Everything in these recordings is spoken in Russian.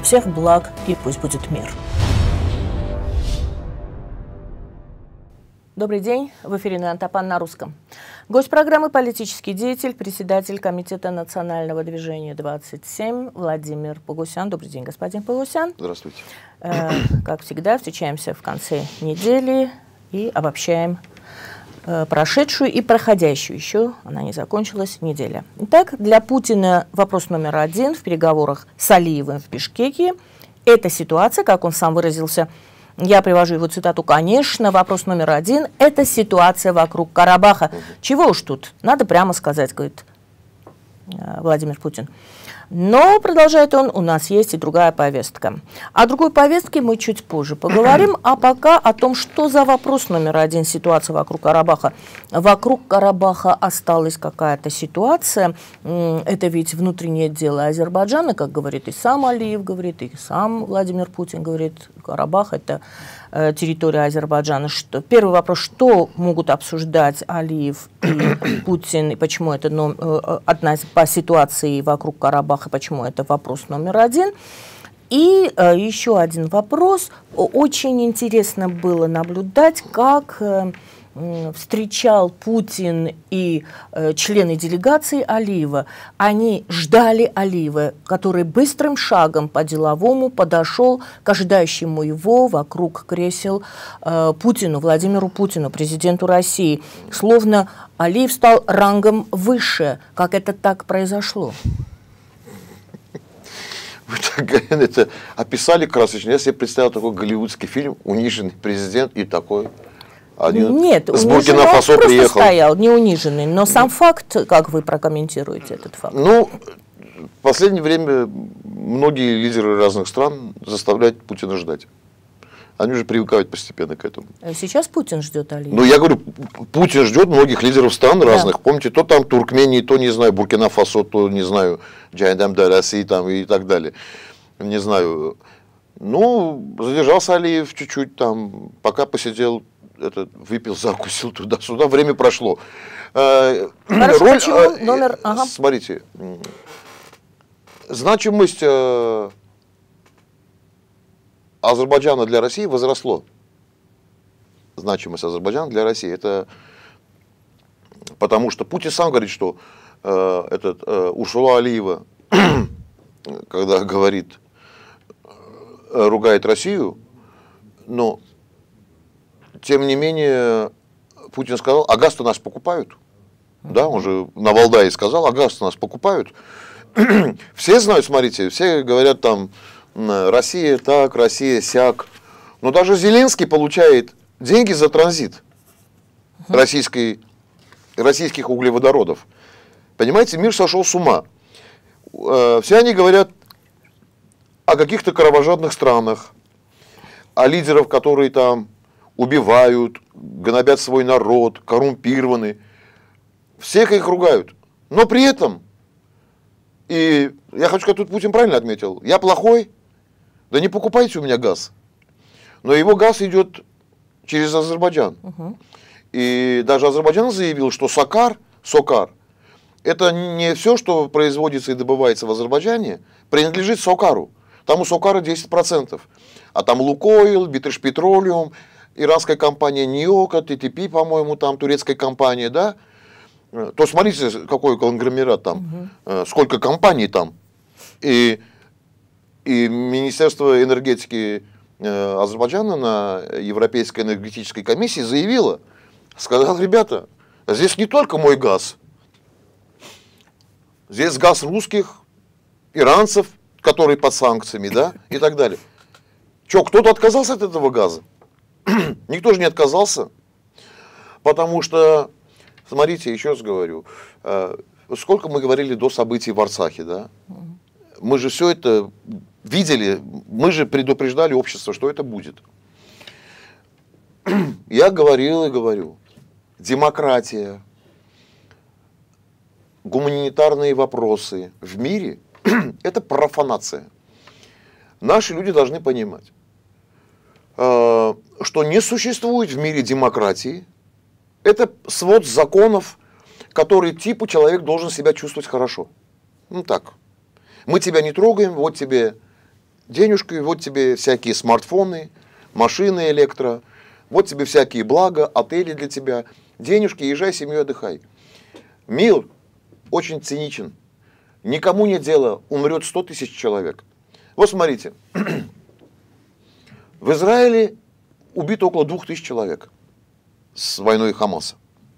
всех благ и пусть будет мир. Добрый день. В эфире Антапан на русском. Гость программы — политический деятель, председатель Комитета национального движения 27 Владимир Погосян. Добрый день, господин Погосян. Здравствуйте. Как всегда, встречаемся в конце недели и обобщаем прошедшую и проходящую, еще она не закончилась, неделя. Итак, для Путина вопрос номер один в переговорах с Алиевым в Бишкеке – это ситуация, как он сам выразился, я привожу его цитату, конечно, вопрос номер один – это ситуация вокруг Карабаха. Чего уж тут, надо прямо сказать, говорит Владимир Путин. Но, продолжает он, у нас есть и другая повестка. О другой повестке мы чуть позже поговорим, а пока о том, что за вопрос номер один ситуация вокруг Карабаха. Вокруг Карабаха осталась какая-то ситуация, это ведь внутреннее дело Азербайджана, как говорит и сам Алиев, говорит, и сам Владимир Путин говорит, Карабах – это территория Азербайджана. Первый вопрос, что могут обсуждать Алиев и Путин, и почему это одна по ситуации вокруг Карабаха, почему это вопрос номер один. И еще один вопрос. Очень интересно было наблюдать, как встречал Путин и члены делегации Алиева. Они ждали Алиева, который быстрым шагом по-деловому подошел к ожидающему его вокруг кресел Путину, Владимиру Путину, президенту России. Словно Алиев стал рангом выше. Как это так произошло? Вы так это описали красочно. Я себе представил такой голливудский фильм «Униженный президент» и такой... Нет, с Буркина-Фасо приехал. Стоял, не униженный, но сам факт, как вы прокомментируете этот факт? Ну, в последнее время многие лидеры разных стран заставляют Путина ждать. Они уже привыкают постепенно к этому. Сейчас Путин ждет Алиева. Ну, я говорю, Путин ждет многих лидеров стран разных. Да. Помните, то там Туркмении, то, не знаю, Буркина-Фасо, то, не знаю, Джайдам да России там и так далее. Не знаю. Ну, задержался Алиев чуть-чуть там, пока посидел, выпил, закусил туда-сюда, время прошло. Хорошо, почему? Ага. Смотрите, значимость Азербайджана для России возросло. Значимость Азербайджана для России. Это потому что Путин сам говорит, что Урсула Алиева, когда говорит, ругает Россию, но тем не менее Путин сказал, а газ-то нас покупают. Да, он же на Валдае сказал, а газ-то нас покупают. Все знают, смотрите, все говорят там, Россия так, Россия сяк. Но даже Зеленский получает деньги за транзит российских углеводородов. Понимаете, мир сошел с ума. Все они говорят о каких-то кровожадных странах, о лидерах, которые там убивают, гнобят свой народ, коррумпированы. Всех их ругают. Но при этом, и я хочу сказать, тут Путин правильно отметил, я плохой, да не покупайте у меня газ. Но его газ идет через Азербайджан. И даже Азербайджан заявил, что Сокар, это не все, что производится и добывается в Азербайджане, принадлежит Сокару. Там у Сокара 10%. А там Лукойл, British Petroleum, иранская компания Ниока, ТТП, по-моему, там турецкая компания, да? То смотрите, какой конгломерат там, сколько компаний там. И Министерство энергетики Азербайджана на Европейской энергетической комиссии заявило, сказал, ребята, здесь не только мой газ, здесь газ русских, иранцев, которые под санкциями, да, и так далее. Что, кто-то отказался от этого газа? Никто же не отказался, потому что, смотрите, еще раз говорю, сколько мы говорили до событий в Арцахе, да? Мы же все это видели, мы же предупреждали общество, что это будет. Я говорил и говорю, демократия, гуманитарные вопросы в мире – это профанация. Наши люди должны понимать, что не существует в мире демократии. Это свод законов, который типу человек должен себя чувствовать хорошо. Ну так. Мы тебя не трогаем, вот тебе денежку, вот тебе всякие смартфоны, машины электро, вот тебе всякие блага, отели для тебя, денежки, езжай, семью отдыхай. Мир очень циничен. Никому нет дела, умрет 100 тысяч человек. Вот смотрите, в Израиле убито около 2000 человек с войной Хамаса.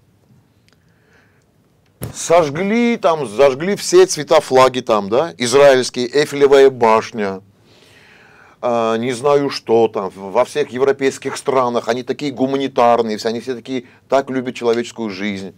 Зажгли все цвета флаги там, да, израильские, Эйфелевая башня, не знаю что там, во всех европейских странах, они такие гуманитарные, они все такие, так любят человеческую жизнь.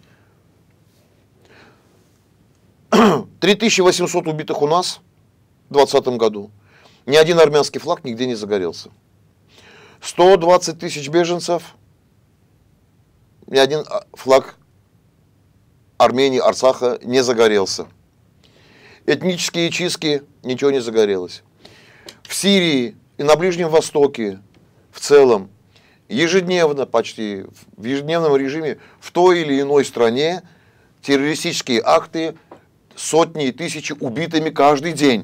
3800 убитых у нас в 2020 году. Ни один армянский флаг нигде не загорелся. 120 тысяч беженцев, ни один флаг Армении, Арцаха не загорелся. Этнические чистки, ничего не загорелось. В Сирии и на Ближнем Востоке в целом ежедневно, почти в ежедневном режиме в той или иной стране террористические акты, сотни и тысячи убитыми каждый день.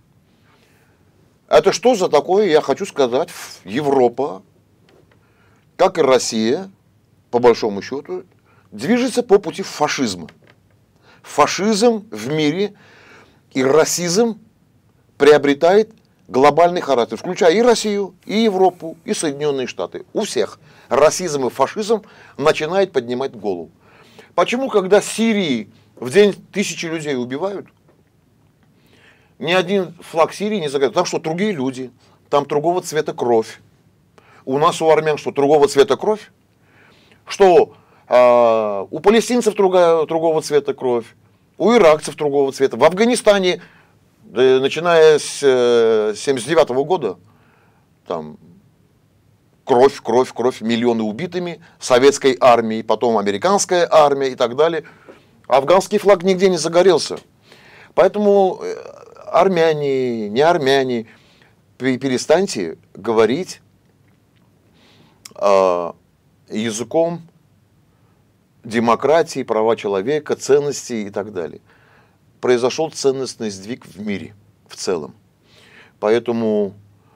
Это что за такое, я хочу сказать, Европа, как и Россия, по большому счету, движется по пути фашизма. Фашизм в мире и расизм приобретает глобальный характер, включая и Россию, и Европу, и Соединенные Штаты. У всех расизм и фашизм начинает поднимать голову. Почему, когда в Сирии в день тысячи людей убивают, ни один флаг Сирии не загорает? Потому что другие люди, там другого цвета кровь. У нас, у армян, что другого цвета кровь? Что у палестинцев другого цвета кровь, у иракцев другого цвета. В Афганистане, начиная с 1979 года, там кровь, миллионы убитыми, советской армии, потом американская армия и так далее. Афганский флаг нигде не загорелся. Поэтому армяне, не армяне, перестаньте говорить языком демократии, права человека, ценностей и так далее. Произошел ценностный сдвиг в мире в целом. Поэтому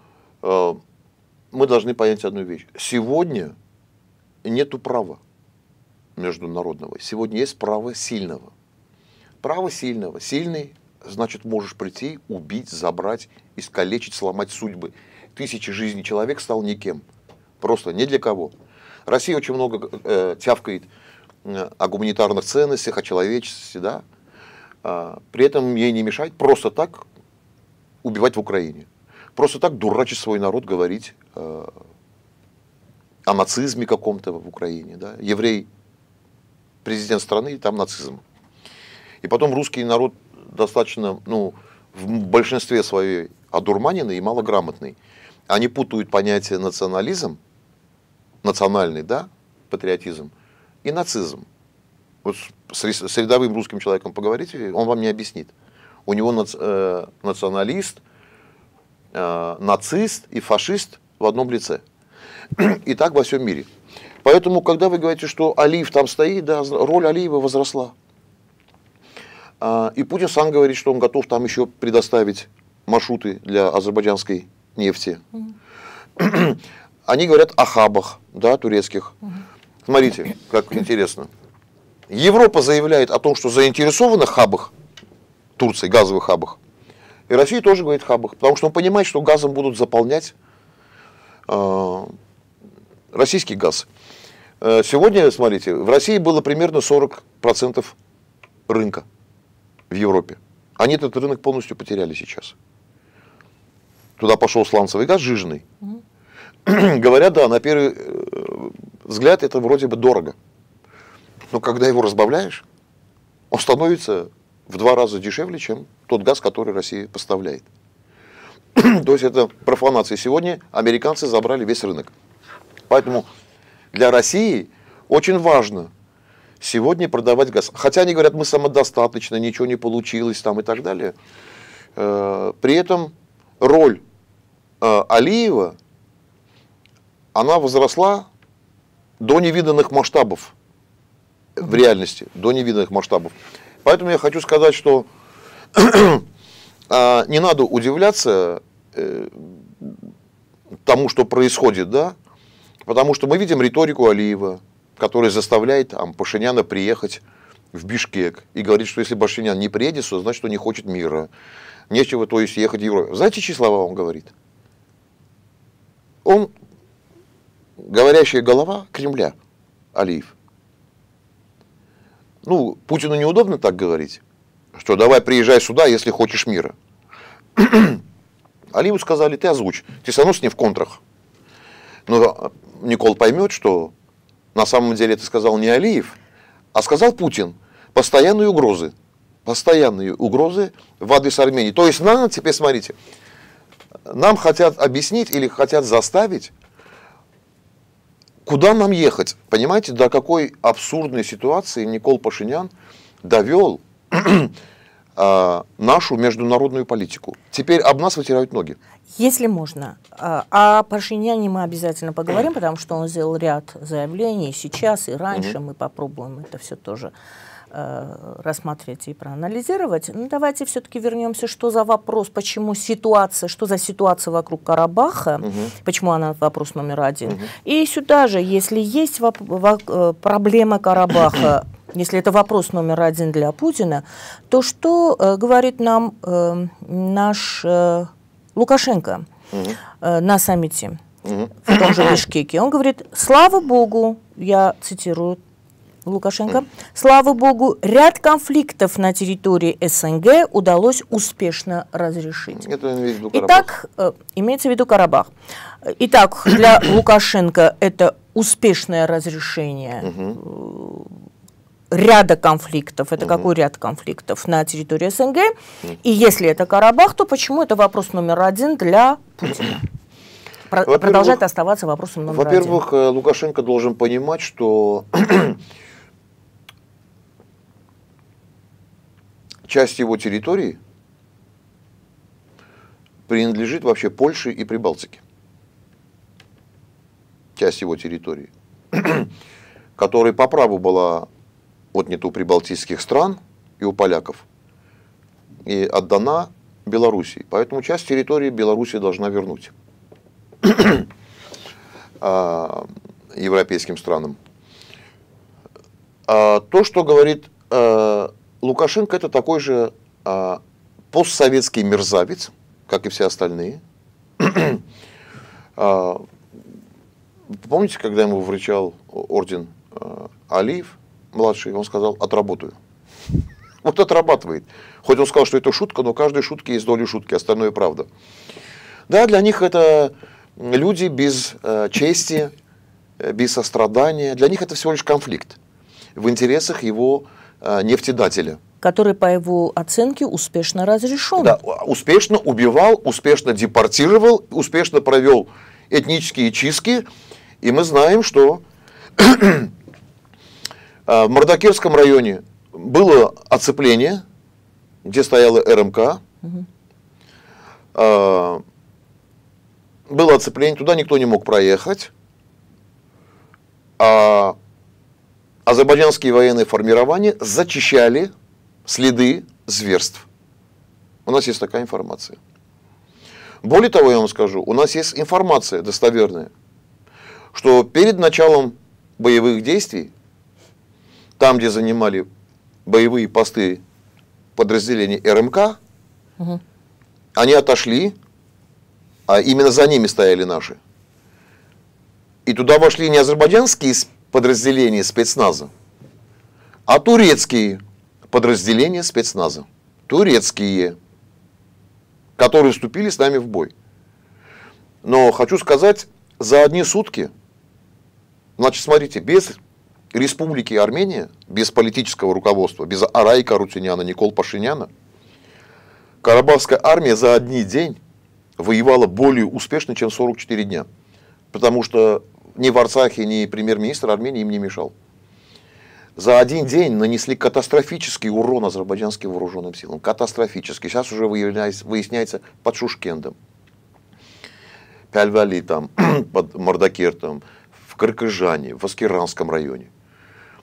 мы должны понять одну вещь. Сегодня нету права международного. Сегодня есть право сильного. Право сильного. Сильный, значит, можешь прийти, убить, забрать, искалечить, сломать судьбы. Тысячи жизней человек стал никем. Просто ни для кого. Россия очень много тявкает о гуманитарных ценностях, о человечности, да. При этом ей не мешает просто так убивать в Украине. Просто так дурачить свой народ, говорить о нацизме каком-то в Украине. Да. Еврей, президент страны, там нацизм. И потом русский народ достаточно, в большинстве своей одурманенный и малограмотный. Они путают понятие национализм, национальный, да, патриотизм, и нацизм. Вот с рядовым русским человеком поговорите, он вам не объяснит. У него националист, нацист и фашист в одном лице. И так во всем мире. Поэтому, когда вы говорите, что Алиев там стоит, да, роль Алиева возросла. И Путин сам говорит, что он готов там еще предоставить маршруты для азербайджанской нефти. Они говорят о хабах, да, турецких. Смотрите, как интересно. Европа заявляет о том, что заинтересована в хабах Турции, газовых хабах. И Россия тоже говорит о хабах, потому что он понимает, что газом будут заполнять российский газ. Сегодня, смотрите, в России было примерно 40% рынка в Европе. Они этот рынок полностью потеряли сейчас. Туда пошел сланцевый газ жиженый. Говорят, да, на первый взгляд это вроде бы дорого. Но когда его разбавляешь, он становится в 2 раза дешевле, чем тот газ, который Россия поставляет. То есть это профанация. Сегодня американцы забрали весь рынок. Поэтому для России очень важно сегодня продавать газ. Хотя они говорят, мы самодостаточны, ничего не получилось там и так далее. При этом роль Алиева, она возросла до невиданных масштабов в реальности, до невиданных масштабов. Поэтому я хочу сказать, что не надо удивляться тому, что происходит, да, потому что мы видим риторику Алиева, который заставляет Пашиняна приехать в Бишкек и говорит, что если Пашинян не приедет, то значит, он не хочет мира. Нечего, то есть, ехать в Европу. Знаете, чьи слова он говорит? Он говорящая голова Кремля, Алиев. Ну, Путину неудобно так говорить, что давай приезжай сюда, если хочешь мира. Алиеву сказали, ты озвучь, ты все равно с ним в контрах. Но Никол поймет, что на самом деле это сказал не Алиев, а сказал Путин. Постоянные угрозы в адрес Армении. То есть нам, теперь смотрите, нам хотят объяснить или хотят заставить, куда нам ехать. Понимаете, до какой абсурдной ситуации Никол Пашинян довел нашу международную политику. Теперь об нас вытирают ноги. Если можно. О Пашиняне мы обязательно поговорим, потому что он сделал ряд заявлений сейчас и раньше. Мы попробуем это все тоже рассмотреть и проанализировать. Но давайте все-таки вернемся, что за вопрос, почему ситуация, что за ситуация вокруг Карабаха, почему она вопрос номер один. И сюда же, если есть проблема Карабаха, если это вопрос номер один для Путина, то что говорит нам наш Лукашенко на саммите в том же Бишкеке? Он говорит, слава Богу, я цитирую Лукашенко, слава Богу, ряд конфликтов на территории СНГ удалось успешно разрешить. Это имеется в виду Карабах. Итак, имеется в виду Карабах. Итак, для Лукашенко это успешное разрешение ряда конфликтов. Это какой ряд конфликтов на территории СНГ? И если это Карабах, то почему это вопрос номер один для Путина? Продолжает оставаться вопросом номер один. Во-первых, Лукашенко должен понимать, что часть его территории принадлежит вообще Польше и Прибалтике. Часть его территории, которая по праву была отнята у прибалтийских стран и у поляков и отдана Белоруссии. Поэтому часть территории Белоруссия должна вернуть европейским странам. То, что говорит Лукашенко, это такой же постсоветский мерзавец, как и все остальные. Помните, когда ему вручал орден Алиев, младший, он сказал, отработаю. Вот отрабатывает. Хоть он сказал, что это шутка, но каждой шутке есть доля шутки, остальное правда. Да, для них это люди без чести, без сострадания. Для них это всего лишь конфликт в интересах его нефтедателя. Который, по его оценке, успешно разрешен. Да, успешно убивал, успешно депортировал, успешно провел этнические чистки. И мы знаем, что в Мордокерском районе было оцепление, где стояла РМК. Было оцепление, туда никто не мог проехать. А азербайджанские военные формирования зачищали следы зверств. У нас есть такая информация. Более того, я вам скажу, у нас есть информация достоверная, что перед началом боевых действий, там, где занимали боевые посты подразделений РМК, они отошли, а именно за ними стояли наши. И туда вошли не азербайджанские подразделения спецназа, а турецкие подразделения спецназа. Турецкие, которые вступили с нами в бой. Но хочу сказать, за одни сутки, значит, смотрите, без Республики Армения, без политического руководства, без Арайка Арутюняна, Никол Пашиняна, Карабахская армия за один день воевала более успешно, чем 44 дня. Потому что ни в Арцахе, ни премьер-министр Армении им не мешал. За один день нанесли катастрофический урон азербайджанским вооруженным силам. Катастрофический. Сейчас уже выясняется под Шушкендом, Пяльвали, там, под Мордокертом, в Кыргызстане, в Аскеранском районе.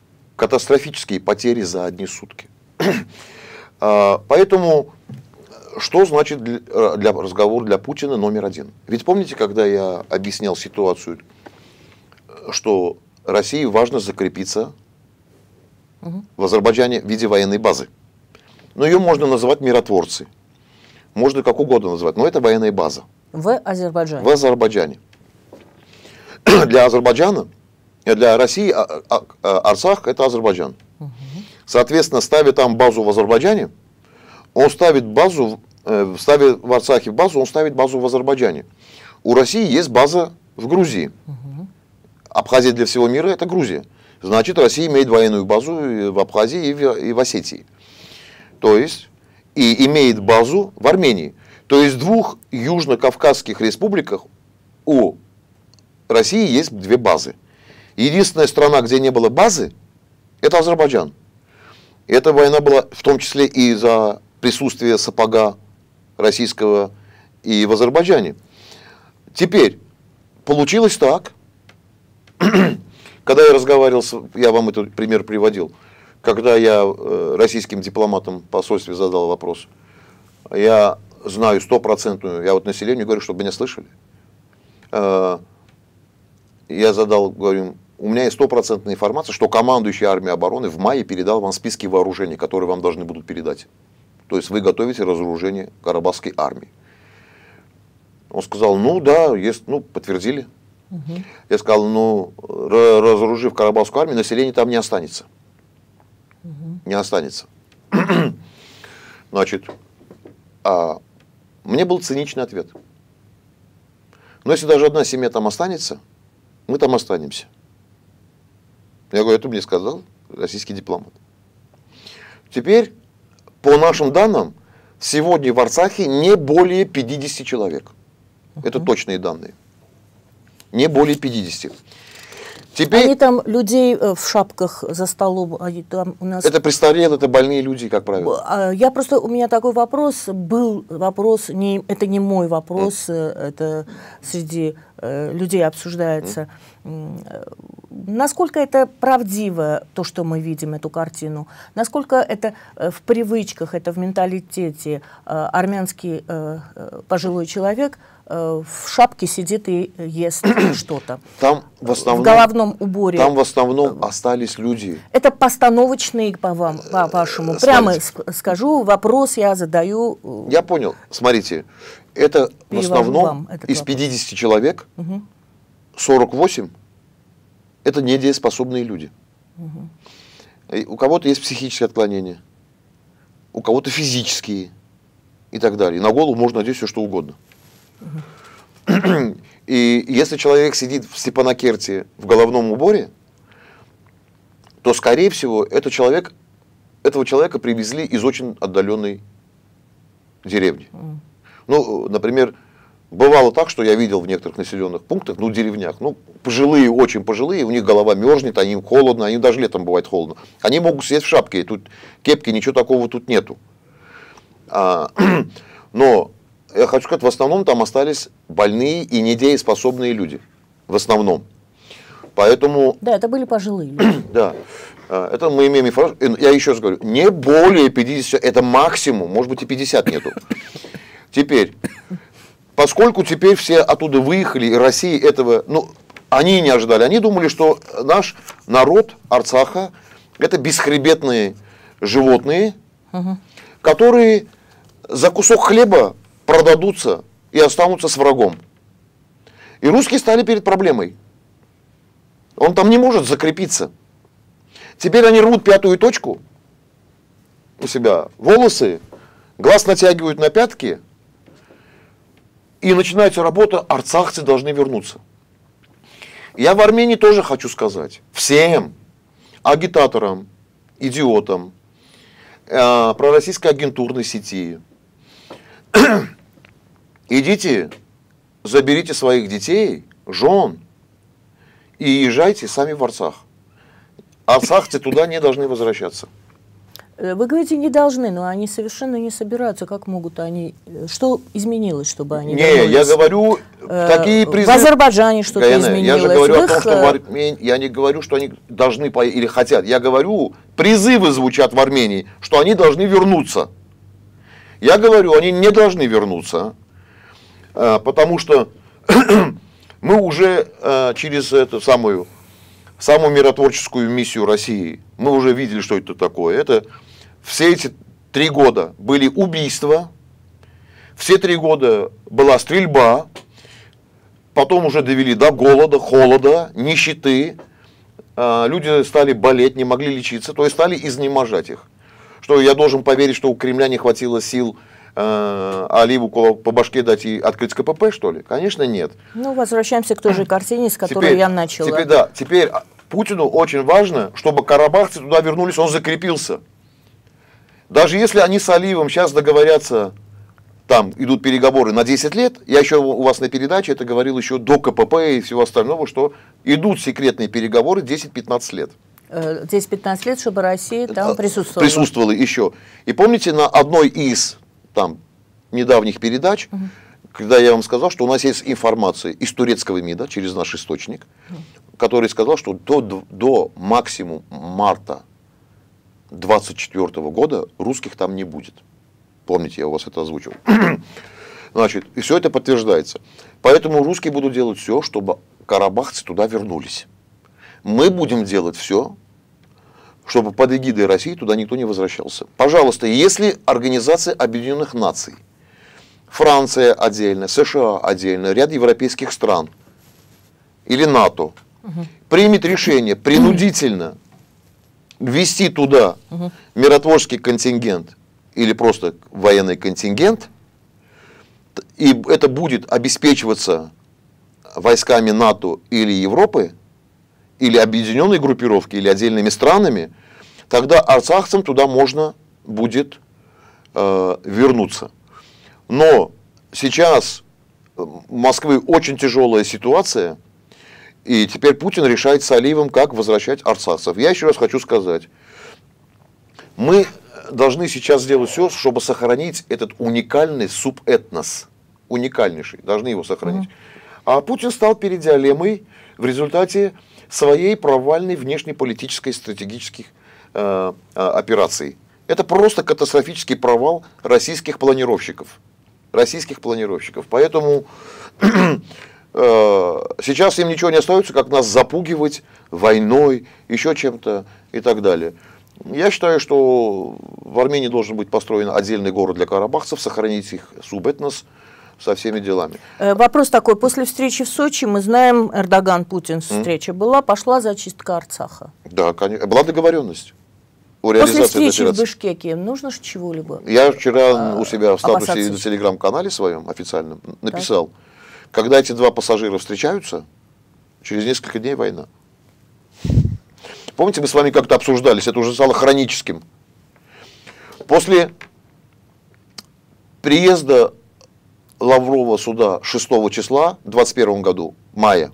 Катастрофические потери за одни сутки. Поэтому что значит для разговора для Путина номер один? Ведь помните, когда я объяснял ситуацию, что России важно закрепиться в Азербайджане в виде военной базы. Но ее можно называть миротворцы. Можно как угодно называть, но это военная база. В Азербайджане. В Азербайджане. Для Азербайджана, для России Арцах это Азербайджан. Соответственно, ставя там базу в Азербайджане, он ставит базу, ставит в Арцахе базу, он ставит базу в Азербайджане. У России есть база в Грузии. Абхазия для всего мира это Грузия. Значит, Россия имеет военную базу в Абхазии и в Осетии. То есть, и имеет базу в Армении. То есть, в двух южно-кавказских республиках у России есть две базы. Единственная страна, где не было базы, это Азербайджан. И эта война была в том числе и за присутствие сапога российского и в Азербайджане. Теперь, получилось так, когда я разговаривал, я вам этот пример приводил, когда я российским дипломатам в посольстве задал вопрос, я знаю 100%, я вот населению говорю, чтобы меня слышали, я задал, говорю, у меня есть 100% информация, что командующий армией обороны в мае передал вам списки вооружений, которые вам должны будут передать. То есть вы готовите разоружение Карабахской армии. Он сказал, ну да, есть, ну подтвердили. Я сказал, ну разоружив Карабахскую армию, население там не останется. Не останется. Значит, мне был циничный ответ. Но если даже одна семья там останется, мы там останемся. Я говорю, это мне сказал российский дипломат. Теперь, по нашим данным, сегодня в Арцахе не более 50 человек. Это точные данные. Не более 50. Теперь, они там людей в шапках за столом, они там у нас... Это престарелые, это больные люди, как правило. Я просто, у меня такой вопрос, был вопрос, это не мой вопрос, это среди людей обсуждается. Насколько это правдиво, то, что мы видим, эту картину? Насколько это в привычках, это в менталитете армянский пожилой человек в шапке сидит и ест что-то? Там в основном, в головном уборе. Там в основном остались люди. Это постановочный, по вашему. Прямо скажу, вопрос я задаю. Я понял. Смотрите, это в основном из 50 человек 48 это недееспособные люди. У кого-то есть психические отклонения, у кого-то физические и так далее. И на голову можно надеть все, что угодно. И если человек сидит в Степанакерте в головном уборе, то, скорее всего, этого человека привезли из очень отдаленной деревни. Ну, например, бывало так, что я видел в некоторых населенных пунктах, ну, деревнях, ну, пожилые, очень пожилые, у них голова мерзнет, им холодно, им даже летом бывает холодно. Они могут сидеть в шапке, тут кепки, ничего такого тут нету. Но я хочу сказать, в основном там остались больные и недееспособные люди. В основном. Поэтому... Да, это были пожилые люди. Да. Это мы имеем информацию. Я еще раз говорю, не более 50, это максимум, может быть и 50 нету. Теперь, поскольку теперь все оттуда выехали, и Россия этого, ну, они не ожидали, они думали, что наш народ Арцаха это бесхребетные животные, которые за кусок хлеба продадутся и останутся с врагом. И русские стали перед проблемой. Он там не может закрепиться. Теперь они рвут пятую точку у себя, волосы, глаз натягивают на пятки, и начинается работа, арцахцы должны вернуться. Я в Армении тоже хочу сказать, всем агитаторам, идиотам, пророссийской агентурной сети, идите, заберите своих детей, жен и езжайте сами в Арцах. Арцахцы туда не должны возвращаться. Вы говорите, не должны, но они совершенно не собираются. Как могут они? Что изменилось, чтобы они вернулись? Не, я говорю, такие призывы... В Азербайджане что-то изменилось. Я же говорю о том, что в Армении... Я не говорю, что они должны или хотят. Я говорю, призывы звучат в Армении, что они должны вернуться. Я говорю, они не должны вернуться, потому что мы уже через эту самую миротворческую миссию России, мы уже видели, что это такое. Это все эти 3 года были убийства, все 3 года была стрельба, потом уже довели до голода, холода, нищеты. Люди стали болеть, не могли лечиться, то есть стали изнеможать их. Что я должен поверить, что у Кремля не хватило сил Алиеву по башке дать и открыть КПП, что ли? Конечно, нет. Ну, возвращаемся к той же картине, с которой я начала. Теперь Путину очень важно, чтобы карабахцы туда вернулись, он закрепился. Даже если они с Алиевым сейчас договорятся, там идут переговоры на 10 лет, я еще у вас на передаче это говорил еще до КПП и всего остального, что идут секретные переговоры 10-15 лет. 10-15 лет, чтобы Россия там присутствовала. Присутствовала еще. И помните, на одной из там недавних передач, когда я вам сказал, что у нас есть информация из турецкого МИДа, через наш источник, который сказал, что до максимум марта 2024 года русских там не будет. Помните, я у вас это озвучил. Значит, и все это подтверждается. Поэтому русские будут делать все, чтобы карабахцы туда вернулись. Мы будем делать все, чтобы под эгидой России туда никто не возвращался. Пожалуйста, если Организация Объединенных Наций, Франция отдельно, США отдельно, ряд европейских стран или НАТО примет решение принудительно ввести туда миротворческий контингент или просто военный контингент, и это будет обеспечиваться войсками НАТО или Европы, или объединенной группировки, или отдельными странами, тогда арцахцам туда можно будет вернуться. Но сейчас в Москве очень тяжелая ситуация, и теперь Путин решает с Алиевым, как возвращать арцахцев. Я еще раз хочу сказать, мы должны сейчас сделать все, чтобы сохранить этот уникальный субэтнос, уникальнейший, должны его сохранить. А Путин стал перед дилеммой в результате своей провальной внешнеполитической стратегических операций. Это просто катастрофический провал российских планировщиков. Поэтому сейчас им ничего не остается, как нас запугивать войной, еще чем-то и так далее. Я считаю, что в Армении должен быть построен отдельный город для карабахцев, сохранить их субэтнос со всеми делами. Вопрос такой. После встречи в Сочи, мы знаем, Эрдоган, Путин встреча была, пошла зачистка Арцаха. Да, конечно. Была договоренность о После реализации встречи этой в Бишкеке нужно же чего-либо? Я вчера у себя в статусе на телеграм-канале своем официальном написал, когда эти два пассажира встречаются, через несколько дней война. Помните, мы с вами как-то обсуждались, это уже стало хроническим. После приезда Лаврова сюда 6 числа, в 2021 году, мая,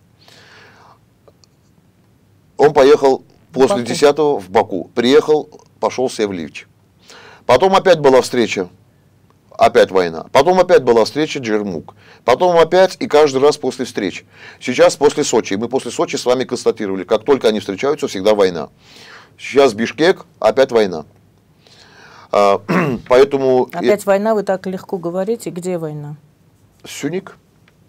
он поехал после 10-го в Баку. Приехал, пошел Севлевич. Потом опять была встреча, опять война. Потом опять была встреча Джермук. Потом опять и каждый раз после встреч. Сейчас после Сочи. И мы после Сочи с вами констатировали, как только они встречаются, всегда война. Сейчас Бишкек, опять война. Поэтому... Опять война, вы так легко говорите. Где война? Сюник.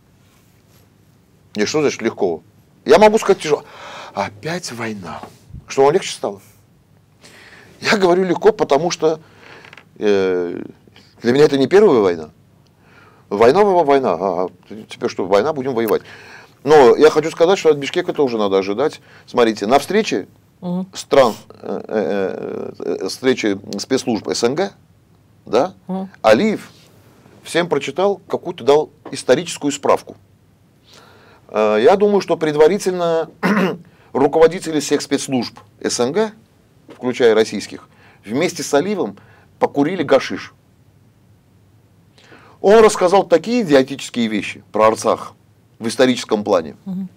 Не, что значит легко? Я могу сказать тяжело. Опять война. Что, вам легче стало? Я говорю легко, потому что для меня это не первая война. Война. Теперь что, война, будем воевать. Но я хочу сказать, что от Бишкека тоже надо ожидать. Смотрите, на встрече стран, встречи спецслужб СНГ, да, Алиев всем прочитал, какую-то дал историческую справку. Я думаю, что предварительно руководители всех спецслужб СНГ, включая российских, вместе с Алиевым покурили гашиш. Он рассказал такие идиотические вещи про Арцах в историческом плане.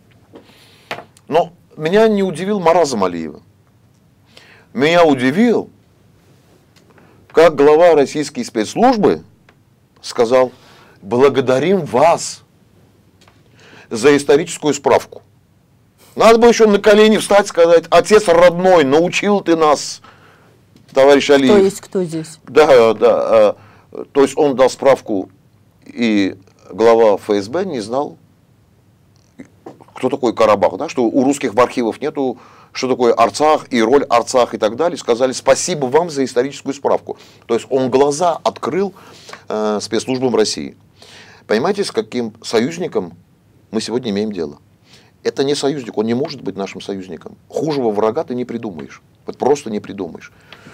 Но меня не удивил маразм Алиева. Меня удивил, как глава российской спецслужбы сказал: благодарим вас за историческую справку. Надо было еще на колени встать, сказать: отец родной, научил ты нас, товарищ Алиев. Кто есть кто здесь? Да. То есть он дал справку, и глава ФСБ не знал, кто такой Карабах, да? Что у русских в архивах нету, что такое Арцах и роль Арцах и так далее. Сказали спасибо вам за историческую справку. То есть он глаза открыл спецслужбам России. Понимаете, с каким союзником мы сегодня имеем дело? Это не союзник, он не может быть нашим союзником. Хужего врага ты не придумаешь. Вот просто не придумаешь.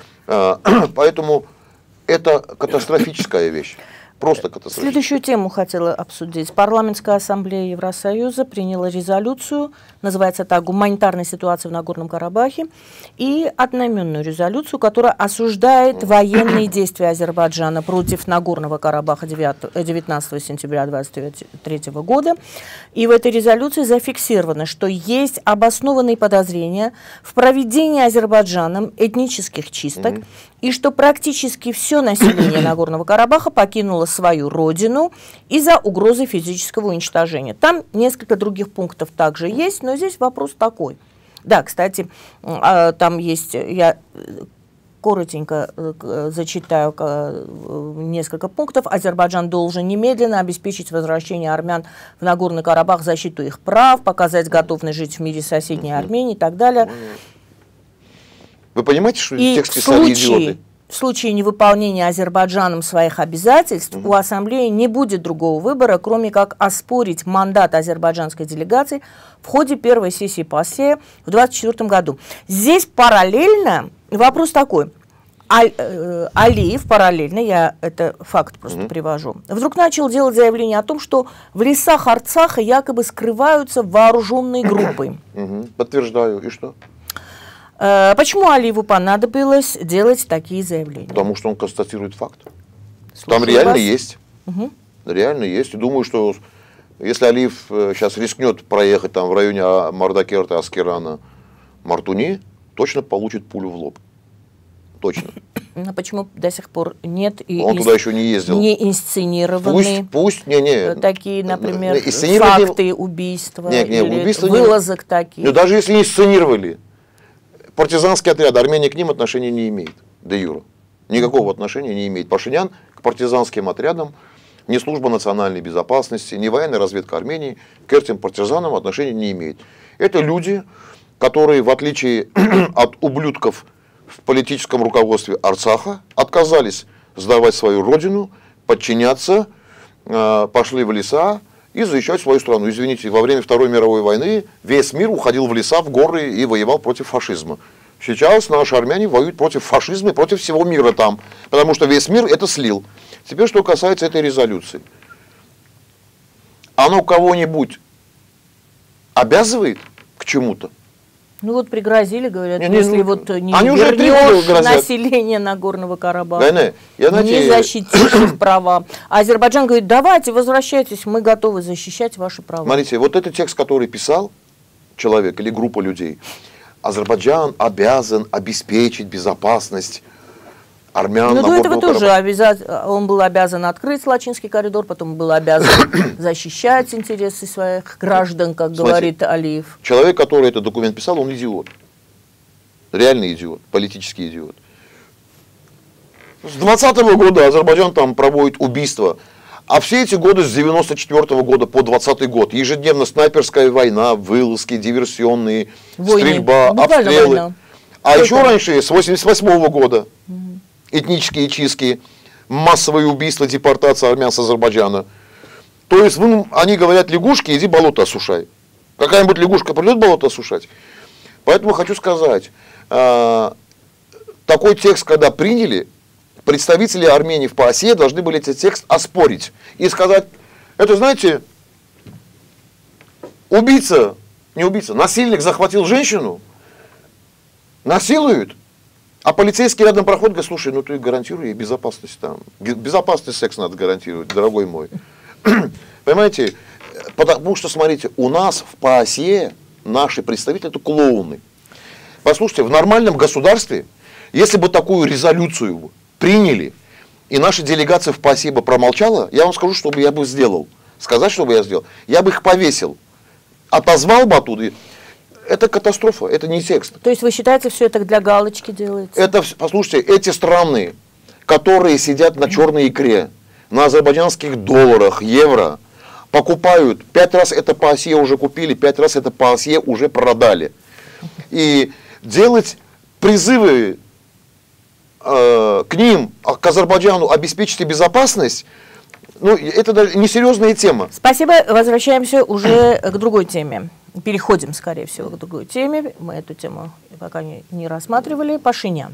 Поэтому это катастрофическая вещь. Просто катастрофическая. Следующую тему хотела обсудить. Парламентская ассамблея Евросоюза приняла резолюцию, называется так, «Гуманитарная ситуация в Нагорном Карабахе», и одноименную резолюцию, которая осуждает военные действия Азербайджана против Нагорного Карабаха 19 сентября 2023 года. И в этой резолюции зафиксировано, что есть обоснованные подозрения в проведении Азербайджаном этнических чисток, и что практически все население Нагорного Карабаха покинуло свою родину из-за угрозы физического уничтожения. Там несколько других пунктов также есть, но здесь вопрос такой. Да, кстати, там есть, я коротенько зачитаю несколько пунктов. Азербайджан должен немедленно обеспечить возвращение армян в Нагорный Карабах, защиту их прав, показать готовность жить в мире с соседней Арменией и так далее. Вы понимаете, что текст писали идиоты? В случае невыполнения Азербайджаном своих обязательств у Ассамблеи не будет другого выбора, кроме как опросить мандат азербайджанской делегации в ходе первой сессии ПАСЕ в 2024 году. Здесь параллельно вопрос такой. Алиев параллельно, я это факт просто привожу, вдруг начал делать заявление о том, что в лесах Арцаха якобы скрываются вооруженные группы. Подтверждаю. И что? Почему Алиеву понадобилось делать такие заявления? Потому что он констатирует факт. Там реально есть. Реально есть. И думаю, что если Алиев сейчас рискнет проехать там в районе Мардакерта, Аскерана, Мартуни, точно получит пулю в лоб. Точно. Но почему до сих пор нет и он туда еще не ездил. Не инсценированы такие, например, факты убийства или вылазок таких? Но даже если инсценировали, партизанский отряд, Армения к ним отношения не имеет, де юре. Никакого отношения не имеет. Пашинян к партизанским отрядам, ни служба национальной безопасности, ни военная разведка Армении к этим партизанам отношения не имеет. Это люди, которые, в отличие от ублюдков в политическом руководстве Арцаха, отказались сдавать свою родину, подчиняться, пошли в леса и защищать свою страну. Извините, во время Второй мировой войны весь мир уходил в леса, в горы и воевал против фашизма. Сейчас наши армяне воюют против фашизма и против всего мира там, потому что весь мир это слил. Теперь, что касается этой резолюции. Оно кого-нибудь обязывает к чему-то? Ну вот пригрозили, говорят, если вот не вернешь население Нагорного Карабаха, не защитишь их права. А Азербайджан говорит, давайте, возвращайтесь, мы готовы защищать ваши права. Смотрите, вот этот текст, который писал человек или группа людей, Азербайджан обязан обеспечить безопасность армян. Ну, до этого тоже он был обязан открыть Лачинский коридор, потом был обязан защищать интересы своих граждан, как говорит Алиев. Человек, который этот документ писал, он идиот. Реальный идиот, политический идиот. С 20-го года Азербайджан там проводит убийства. А все эти годы, с 94-го года по 20-й год, ежедневно снайперская война, вылазки, диверсионные, стрельба, обстрелы. Война. А еще раньше, с 88-го года, этнические чистки, массовые убийства, депортация армян с Азербайджана. То есть они говорят, лягушки, иди болото осушай. Какая-нибудь лягушка придет болото осушать. Поэтому хочу сказать, такой текст, когда приняли, представители Армении в ПАСЕ должны были этот текст оспорить. И сказать, это знаете, убийца, не убийца, насильник захватил женщину, насилуют, а полицейский рядом проходит, говорит, слушай, ну ты гарантируй ей безопасность там. Безопасный секс надо гарантировать, дорогой мой. Понимаете? Потому что, смотрите, у нас в ПАСЕ наши представители это клоуны. Послушайте, в нормальном государстве, если бы такую резолюцию приняли, и наша делегация в ПАСЕ бы промолчала, я вам скажу, что бы я бы сделал. Сказать, что бы я сделал. Я бы их повесил. Отозвал бы оттуда. Это катастрофа, это не текст. То есть вы считаете, все это для галочки делается? Это, послушайте, эти страны, которые сидят на черной икре, на азербайджанских долларах, евро, покупают, 5 раз это по оси уже купили, 5 раз это по оси уже продали. И делать призывы к ним, к Азербайджану, обеспечить безопасность, ну, это даже несерьезная тема. Спасибо. Возвращаемся уже к другой теме. Переходим, скорее всего, к другой теме. Мы эту тему пока не рассматривали. Пашинян.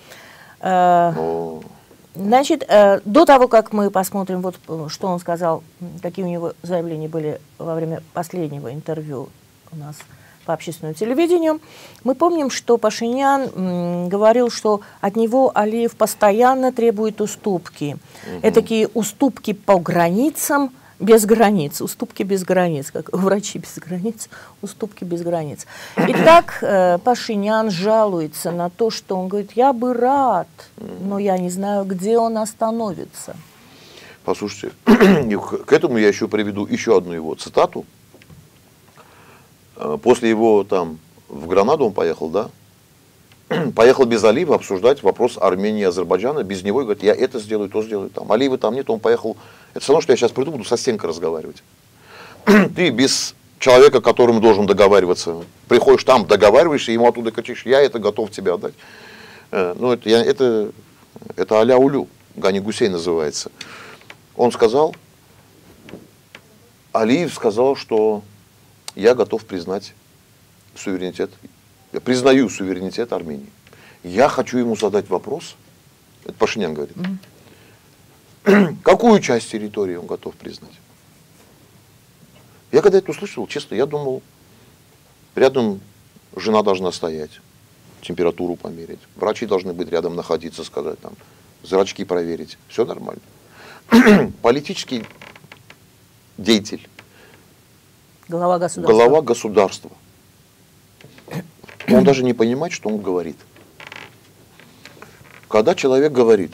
Значит, до того, как мы посмотрим, вот, что он сказал, какие у него заявления были во время последнего интервью у нас по общественному телевидению, мы помним, что Пашинян говорил, что от него Алиев постоянно требует уступки. Этакие уступки по границам без границ, уступки без границ, как врачи без границ, уступки без границ. Итак, Пашинян жалуется на то, что он говорит, я бы рад, но я не знаю, где он остановится. Послушайте, к этому я еще приведу еще одну его цитату. После его там в Гранаду он поехал, да? Поехал без Алиева обсуждать вопрос Армении и Азербайджана. Без него и говорит, я это сделаю, то сделаю. Там Алиева там нет, он поехал. Это все равно, что я сейчас приду, буду со стенкой разговаривать. Ты без человека, которым должен договариваться, приходишь там, договариваешься, ему оттуда кричишь, я это готов тебе отдать. Ну, это а-ля Улю, Гани Гусей называется. Он сказал, Алиев сказал, что я готов признать суверенитет, я признаю суверенитет Армении. Я хочу ему задать вопрос, это Пашинян говорит, какую часть территории он готов признать? Я когда это услышал, честно, я думал, рядом жена должна стоять, температуру померить, врачи должны быть рядом находиться, сказать, там, зрачки проверить, все нормально. Политический деятель, глава государства. Он даже не понимает, что он говорит. Когда человек говорит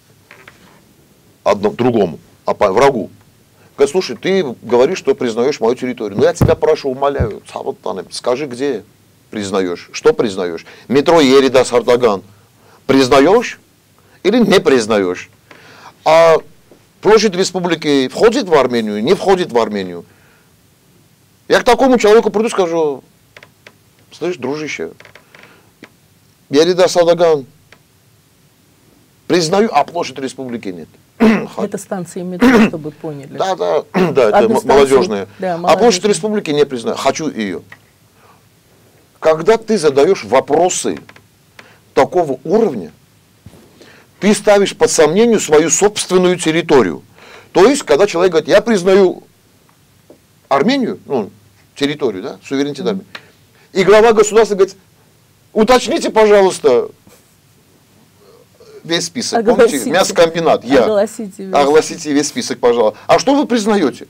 другому, врагу, говорит, слушай, ты говоришь, что признаешь мою территорию. Но я тебя прошу, умоляю, скажи, где признаешь, что признаешь. Метро Ерида Сардаган признаешь или не признаешь? А площадь республики входит в Армению, не входит в Армению? Я к такому человеку приду и скажу, слышь, дружище, Ерида Сардаган признаю, а площадь республики нет. Это станции метро, чтобы поняли. Да, это молодежная. Да, а площадь республики не признаю, хочу ее. Когда ты задаешь вопросы такого уровня, ты ставишь под сомнение свою собственную территорию. То есть, когда человек говорит, я признаю Армению, ну, территорию, да, суверенитет Армении, и глава государства говорит, уточните, пожалуйста, весь список. Огласите. Помните, мясокомбинат. Огласите весь список, пожалуйста. А что вы признаете?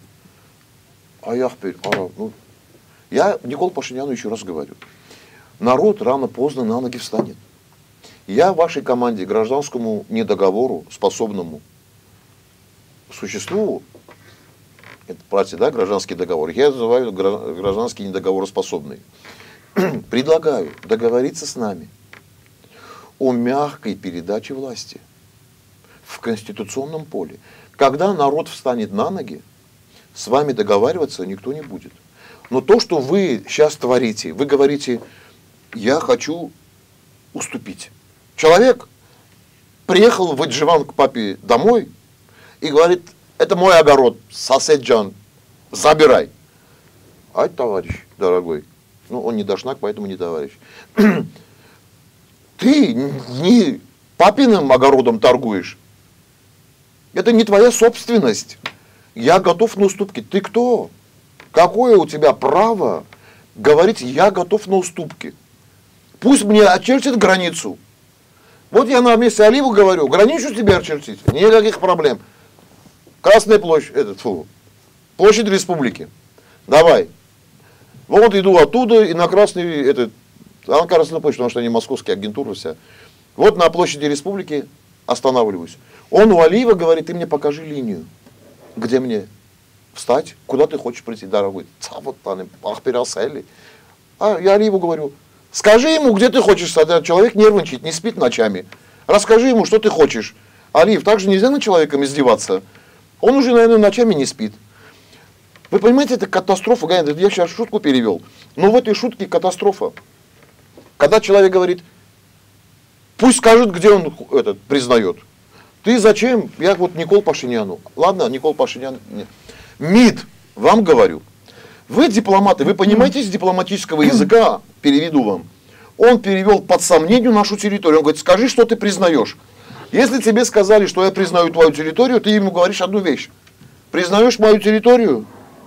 Я Николу Пашиняну еще раз говорю. Народ рано-поздно на ноги встанет. Я в вашей команде гражданскому недоговору, способному существу, это, платье, да, гражданский договор, я называю гражданский недоговороспособный, предлагаю договориться с нами о мягкой передаче власти в конституционном поле. Когда народ встанет на ноги, с вами договариваться никто не будет. Но то, что вы сейчас творите, вы говорите, я хочу уступить. Человек приехал в Эдживан к папе домой и говорит, это мой огород, соседжан, забирай. Ай, товарищ, дорогой, ну он не дошнак, поэтому не товарищ. Ты не папиным огородом торгуешь. Это не твоя собственность. Я готов на уступки. Ты кто? Какое у тебя право говорить, я готов на уступки? Пусть мне очертит границу. Вот я на месте Алиеву говорю, границу тебе очертить, никаких проблем. Красная площадь, площадь республики. Давай. Вот иду оттуда и на красный, на Красную площадь, потому что они московские агентуры вся. Вот на площади республики останавливаюсь. Он у Алиева говорит, ты мне покажи линию, где мне встать, куда ты хочешь прийти, дорогой. А я Алиеву говорю, скажи ему, где ты хочешь встать. Человек нервничает, не спит ночами. Расскажи ему, что ты хочешь. Алиев, также нельзя над человеком издеваться. Он уже, наверное, ночами не спит. Вы понимаете, это катастрофа. Я сейчас шутку перевел. Но в этой шутке катастрофа. Когда человек говорит, пусть скажет, где он это признает. Ты зачем? Я вот Никол Пашиняну. Ладно, Никол Пашинян. Нет. МИД, вам говорю. Вы дипломаты, вы понимаете из дипломатического языка, переведу вам. Он перевел под сомнение нашу территорию. Он говорит, скажи, что ты признаешь. Если тебе сказали, что я признаю твою территорию, ты ему говоришь одну вещь. Признаешь мою территорию?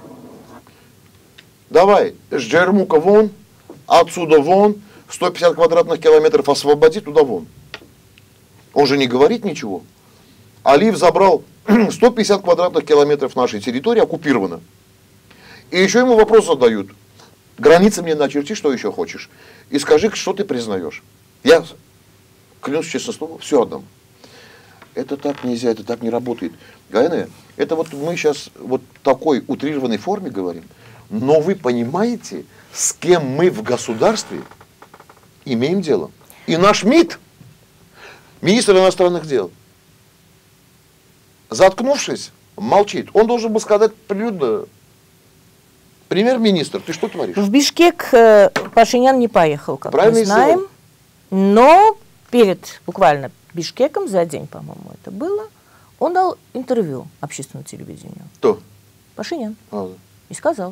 Давай, с Джермука вон, отсюда вон, 150 квадратных километров освободи, туда вон. Он же не говорит ничего. Алиев забрал 150 квадратных километров нашей территории, оккупировано. И еще ему вопрос задают. Границы мне начерти, что еще хочешь. И скажи, что ты признаешь. Я, клянусь честно словом, все отдам. Это так нельзя, это так не работает. Гайне, это вот мы сейчас вот в такой утрированной форме говорим. Но вы понимаете, с кем мы в государстве имеем дело. И наш МИД, министр иностранных дел, заткнувшись, молчит. Он должен был сказать прилюдно: премьер-министр, ты что творишь? В Бишкек Пашинян не поехал, как мы знаем. Но перед буквально Бишкеком, за день, по-моему, это было, он дал интервью общественному телевидению. Кто? Пашинян. И сказал,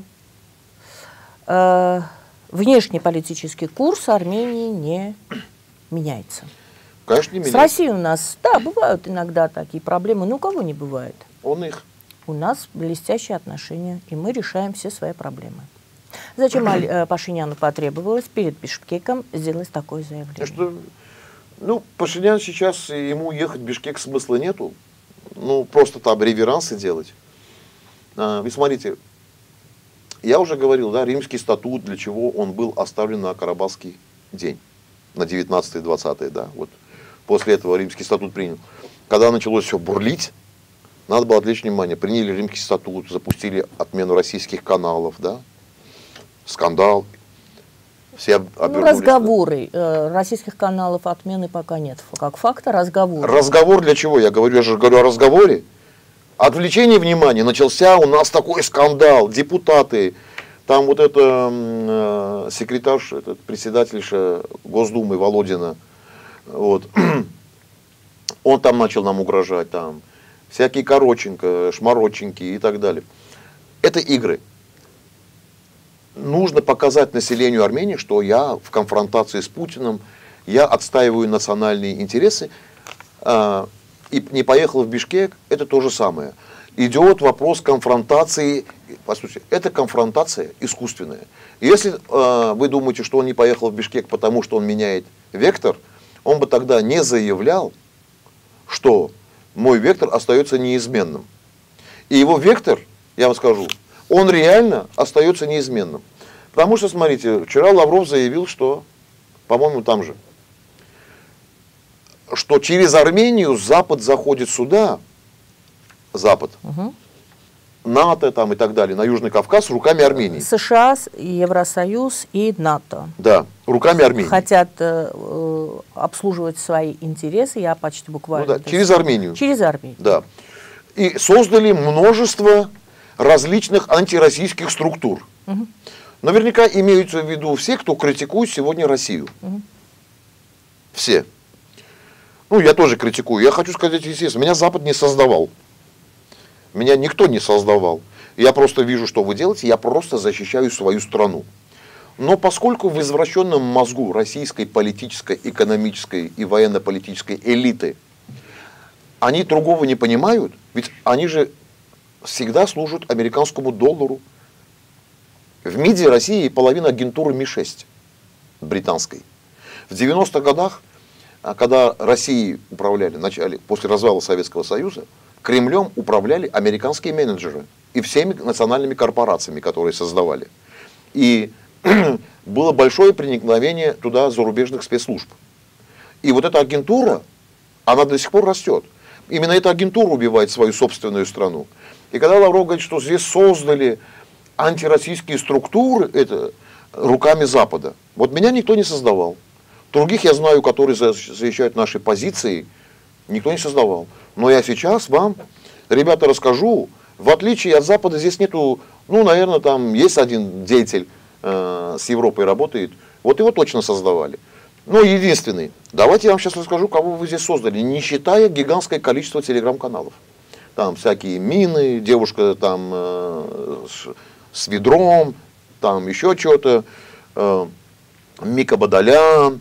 внешнеполитический курс Армении не меняется. Конечно, не меняется. С Россией у нас, да, бывают иногда такие проблемы, но у кого не бывает. Он их. У нас блестящие отношения, и мы решаем все свои проблемы. Зачем Пашиняну потребовалось перед Бишкеком сделать такое заявление? Что, ну, Пашинян сейчас, ему ехать в Бишкек смысла нету. Ну, просто там реверансы делать. Вы смотрите, я уже говорил, да, Римский статут, для чего он был оставлен на Карабахский день, на 19-20, да, вот. После этого Римский статут принял. Когда началось все бурлить, надо было отвлечь внимание. Приняли Римский статут, запустили отмену российских каналов, да, скандал. Все разговоры российских каналов отмены пока нет. Как факта разговор. Разговор для чего? Я же говорю о разговоре. Отвлечение внимания. Начался у нас такой скандал. Депутаты, там вот это секретарь, этот председательша Госдумы Володина, вот, он там начал нам угрожать, там, всякие Короченко, Шмароченки и так далее. Это игры. Нужно показать населению Армении, что я в конфронтации с Путиным, я отстаиваю национальные интересы, и не поехал в Бишкек, это то же самое. Идет вопрос конфронтации, по сути, это конфронтация искусственная. Если вы думаете, что он не поехал в Бишкек, потому что он меняет вектор, он бы тогда не заявлял, что мой вектор остается неизменным. И его вектор, я вам скажу, он реально остается неизменным. Потому что, смотрите, вчера Лавров заявил, что, по-моему, там же, что через Армению Запад заходит сюда, Запад, НАТО там и так далее, на Южный Кавказ руками Армении. США, Евросоюз и НАТО. Да, руками Армении. Хотят обслуживать свои интересы, я почти буквально. Ну да, через Армению. Через Армению. Да. И создали множество различных антироссийских структур. Наверняка имеются в виду все, кто критикует сегодня Россию. Все. Ну, я тоже критикую. Я хочу сказать, естественно, меня Запад не создавал. Меня никто не создавал. Я просто вижу, что вы делаете, я просто защищаю свою страну. Но поскольку в извращенном мозгу российской политической, экономической и военно-политической элиты они другого не понимают, ведь они же всегда служат американскому доллару. В МИДе России половина агентуры Ми-6 британской. В 90-х годах, когда Россией управляли, после развала Советского Союза, Кремлем управляли американские менеджеры и всеми национальными корпорациями, которые создавали. И было большое проникновение туда зарубежных спецслужб. И вот эта агентура, она до сих пор растет. Именно эта агентура убивает свою собственную страну. И когда Лавров говорит, что здесь создали антироссийские структуры, это руками Запада. Вот меня никто не создавал. Других я знаю, которые защищают наши позиции, Никто не создавал. Но я сейчас вам, ребята, расскажу, в отличие от Запада, здесь нету, ну, наверное, там есть один деятель с Европой работает, вот его точно создавали. Но единственный. Давайте я вам сейчас расскажу, кого вы здесь создали, не считая гигантское количество телеграм-каналов. Там всякие мины, девушка там с ведром, там еще что-то, Мика Бадолян,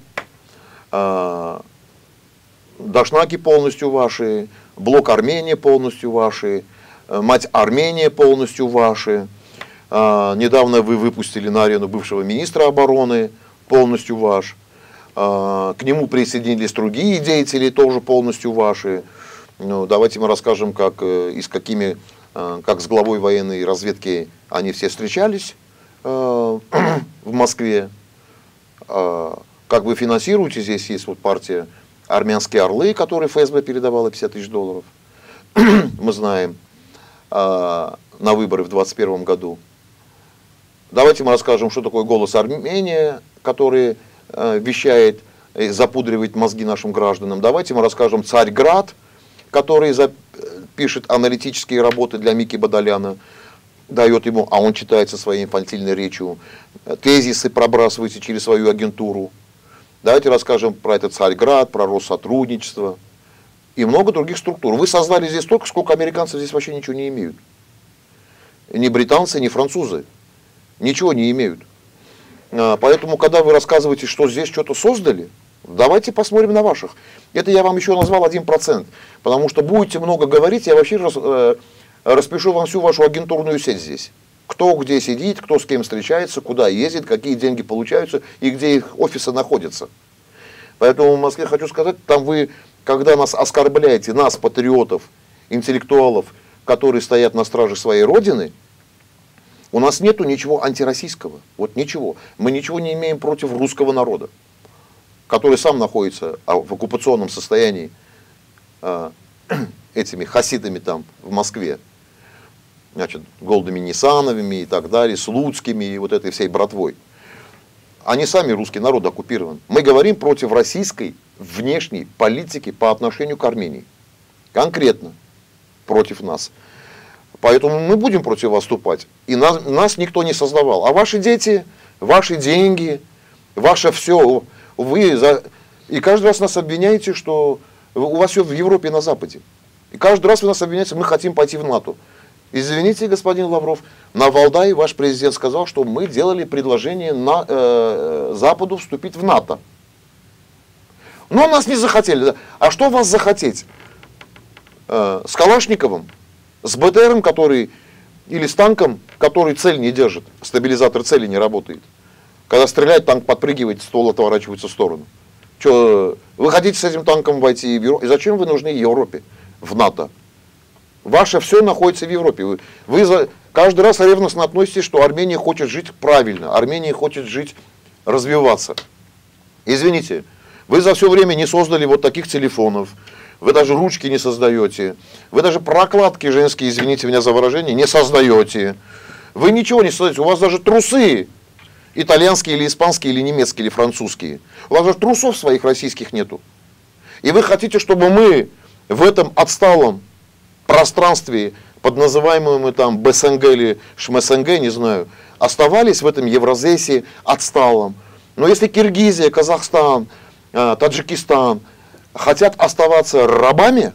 Дашнаки полностью ваши, Блок Армения полностью ваши, Мать Армения полностью ваши. Недавно вы выпустили на арену бывшего министра обороны, полностью ваш. К нему присоединились другие деятели, тоже полностью ваши. Ну, давайте мы расскажем, как с главой военной разведки они все встречались в Москве. Как вы финансируете, здесь есть вот партия «Армянские орлы», которой ФСБ передавала $50 000. Мы знаем, на выборы в 2021 году. Давайте мы расскажем, что такое «Голос Армения», который вещает, запудривает мозги нашим гражданам. Давайте мы расскажем «Царьград», который пишет аналитические работы для Мики Бадоляна, дает ему, а он читает со своей инфантильной речью, тезисы пробрасываете через свою агентуру. Давайте расскажем про этот Царьград, про Россотрудничество и много других структур. Вы создали здесь столько, сколько американцев здесь вообще ничего не имеют. Ни британцы, ни французы ничего не имеют. Поэтому, когда вы рассказываете, что здесь что-то создали, давайте посмотрим на ваших. Это я вам еще назвал 1%. Потому что будете много говорить, я вообще распишу вам всю вашу агентурную сеть здесь. Кто где сидит, кто с кем встречается, куда ездит, какие деньги получаются и где их офисы находятся. Поэтому в Москве хочу сказать, там вы, когда нас оскорбляете, нас, патриотов, интеллектуалов, которые стоят на страже своей родины, у нас нету ничего антироссийского. Вот ничего. Мы ничего не имеем против русского народа, который сам находится в оккупационном состоянии этими хасидами там в Москве. Значит, Голдами Нисановыми и так далее, Слуцкими и вот этой всей братвой. Они сами, русский народ, оккупирован. Мы говорим против российской внешней политики по отношению к Армении. Конкретно против нас. Поэтому мы будем против вас вступать. И нас никто не создавал. А ваши дети, ваши деньги, ваше все. И каждый раз нас обвиняете, что у вас все в Европе и на Западе. И каждый раз вы нас обвиняете, мы хотим пойти в НАТО. Извините, господин Лавров, на Валдае ваш президент сказал, что мы делали предложение Западу вступить в НАТО. Но нас не захотели. А что вас захотеть? С Калашниковым? С БТРом, который, или с танком, который цель не держит, стабилизатор цели не работает. Когда стреляет, танк подпрыгивает, ствол отворачивается в сторону. Что, вы хотите с этим танком войти в Европу? И зачем вы нужны Европе, в НАТО? Ваше все находится в Европе. Вы каждый раз ревностно относитесь, что Армения хочет жить правильно, Армения хочет жить, развиваться. Извините, вы за все время не создали вот таких телефонов, вы даже ручки не создаете, вы даже прокладки женские, извините меня за выражение, не создаете. Вы ничего не создаете, у вас даже трусы итальянские или испанские, или немецкие, или французские. У вас даже трусов своих российских нету. И вы хотите, чтобы мы в этом отсталом пространстве, под называемым там БСНГ или ШМСНГ, не знаю, оставались в этом Евразесе отсталом. Но если Киргизия, Казахстан, Таджикистан хотят оставаться рабами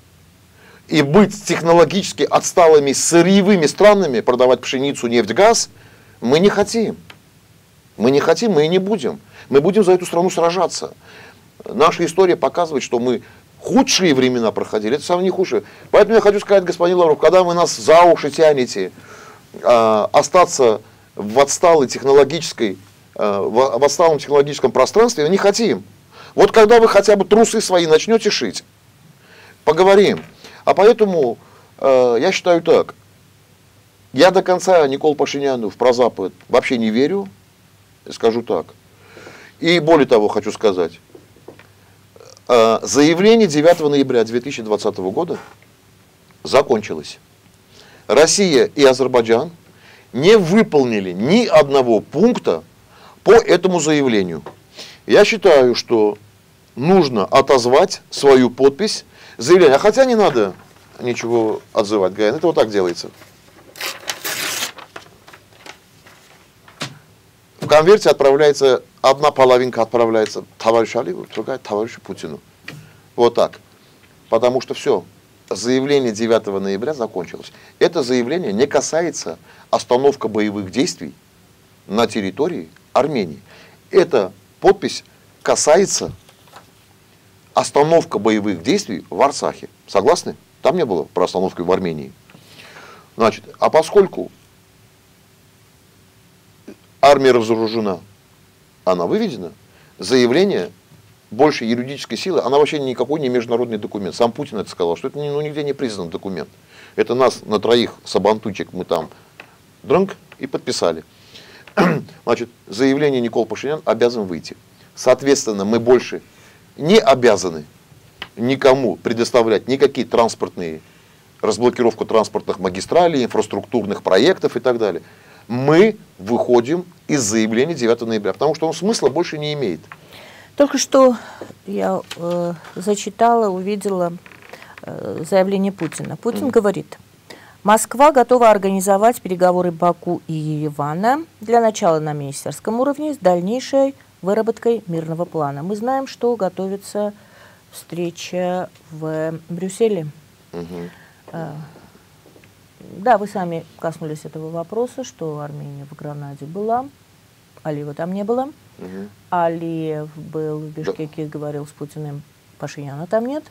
и быть технологически отсталыми сырьевыми странами, продавать пшеницу, нефть, газ, мы не хотим. Мы не хотим, мы и не будем. Мы будем за эту страну сражаться. Наша история показывает, что мы худшие времена проходили, это самое не худшее. Поэтому я хочу сказать, господин Лавров, когда вы нас за уши тянете остаться в отсталом технологическом пространстве, мы не хотим. Вот когда вы хотя бы трусы свои начнете шить, поговорим. А поэтому я считаю так. Я до конца Николу Пашиняну в прозапад вообще не верю, скажу так. И более того хочу сказать. Заявление 9 ноября 2020 года закончилось. Россия и Азербайджан не выполнили ни одного пункта по этому заявлению. Я считаю, что нужно отозвать свою подпись, заявление. А хотя не надо ничего отзывать, Гаен, это вот так делается. В конверте отправляется, одна половинка отправляется товарищу Алиеву, другая товарищу Путину. Вот так. Потому что все, заявление 9 ноября закончилось. Это заявление не касается остановки боевых действий на территории Армении. Эта подпись касается остановки боевых действий в Арцахе. Согласны? Там не было про остановку в Армении. Значит, а поскольку армия разоружена, она выведена, заявление больше юридической силы, она вообще никакой не международный документ. Сам Путин это сказал, что это нигде не признан документ. Это нас на троих сабантуйчик мы там дрынк и подписали. Значит, заявление Никола Пашинян обязан выйти. Соответственно, мы больше не обязаны никому предоставлять никакие транспортные, разблокировку транспортных магистралей, инфраструктурных проектов и так далее. Мы выходим из заявления 9 ноября, потому что он смысла больше не имеет. Только что я зачитала, увидела заявление Путина. Путин говорит: Москва готова организовать переговоры Баку и Еревана для начала на министерском уровне с дальнейшей выработкой мирного плана. Мы знаем, что готовится встреча в Брюсселе. Да, вы сами коснулись этого вопроса, что Армения в Гранаде была, Алиева там не было. Алиев был в Бишкеке, говорил с Путиным, Пашиняна там нет.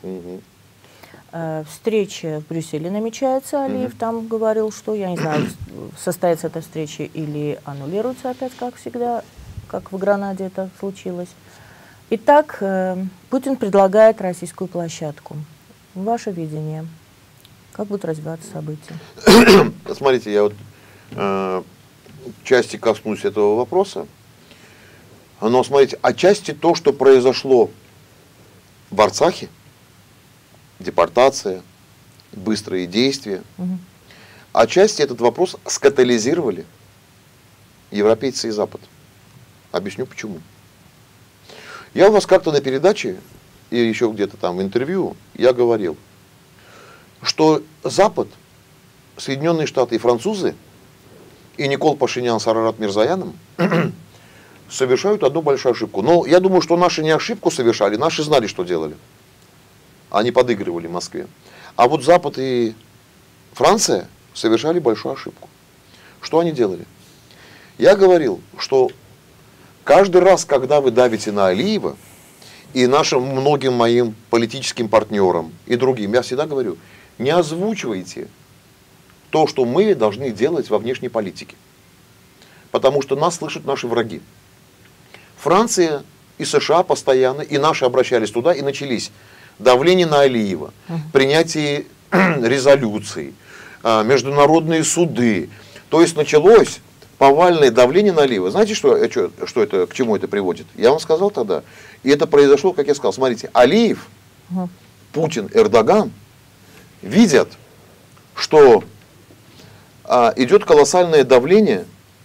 Встреча в Брюсселе намечается, Алиев там говорил, что, я не знаю, состоится эта встреча или аннулируется опять, как всегда, как в Гранаде это случилось. Итак, Путин предлагает российскую площадку. Ваше видение, как будут развиваться события? Смотрите, я вот части коснусь этого вопроса. Но смотрите, отчасти то, что произошло в Арцахе, депортация, быстрые действия, отчасти этот вопрос скатализировали европейцы и Запад. Объясню почему. Я у вас как-то на передаче, и еще где-то там в интервью, я говорил, что Запад, Соединенные Штаты и французы, и Никол Пашинян с Арарат Мирзояном совершают одну большую ошибку. Но я думаю, что наши не ошибку совершали, наши знали, что делали. Они подыгрывали Москве. А вот Запад и Франция совершали большую ошибку. Что они делали? Я говорил, что каждый раз, когда вы давите на Алиева, и нашим многим моим политическим партнерам и другим, я всегда говорю, не озвучивайте то, что мы должны делать во внешней политике. Потому что нас слышат наши враги. Франция и США постоянно, и наши обращались туда, и начались давление на Алиева, принятие резолюций, международные суды. То есть началось повальное давление на Алиева. Знаете, что это, к чему это приводит? Я вам сказал тогда. И это произошло, как я сказал. Смотрите, Алиев, Путин, Эрдоган видят, что идет колоссальное давление,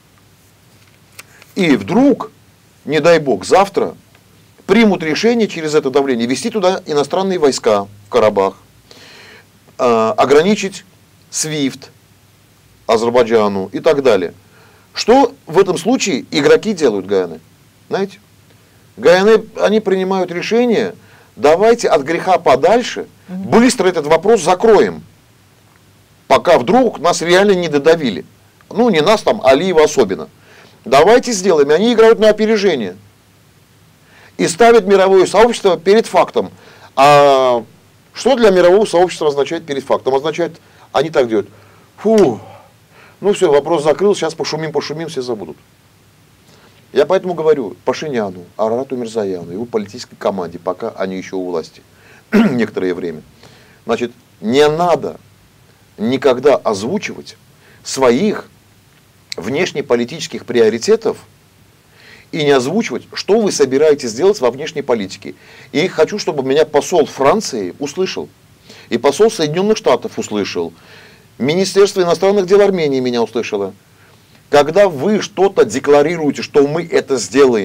и вдруг, не дай бог, завтра примут решение через это давление вести туда иностранные войска в Карабах, ограничить SWIFT Азербайджану и так далее. Что в этом случае игроки делают, Гаяны? Знаете? Гаяны, они принимают решение, давайте от греха подальше, быстро этот вопрос закроем, пока вдруг нас реально не додавили. Ну, не нас там, Алиева особенно. Давайте сделаем. И они играют на опережение. И ставят мировое сообщество перед фактом. А что для мирового сообщества означает перед фактом? Означает, они так делают. Фу, ну все, вопрос закрыл, сейчас пошумим, все забудут. Я поэтому говорю Пашиняну, Арарату Мирзояну, его политической команде, пока они еще у власти, некоторое время. Значит, не надо никогда озвучивать своих внешнеполитических приоритетов и не озвучивать, что вы собираетесь делать во внешней политике. И хочу, чтобы меня посол Франции услышал, и посол Соединенных Штатов услышал, Министерство иностранных дел Армении меня услышало. Когда вы что-то декларируете, что мы это сделаем,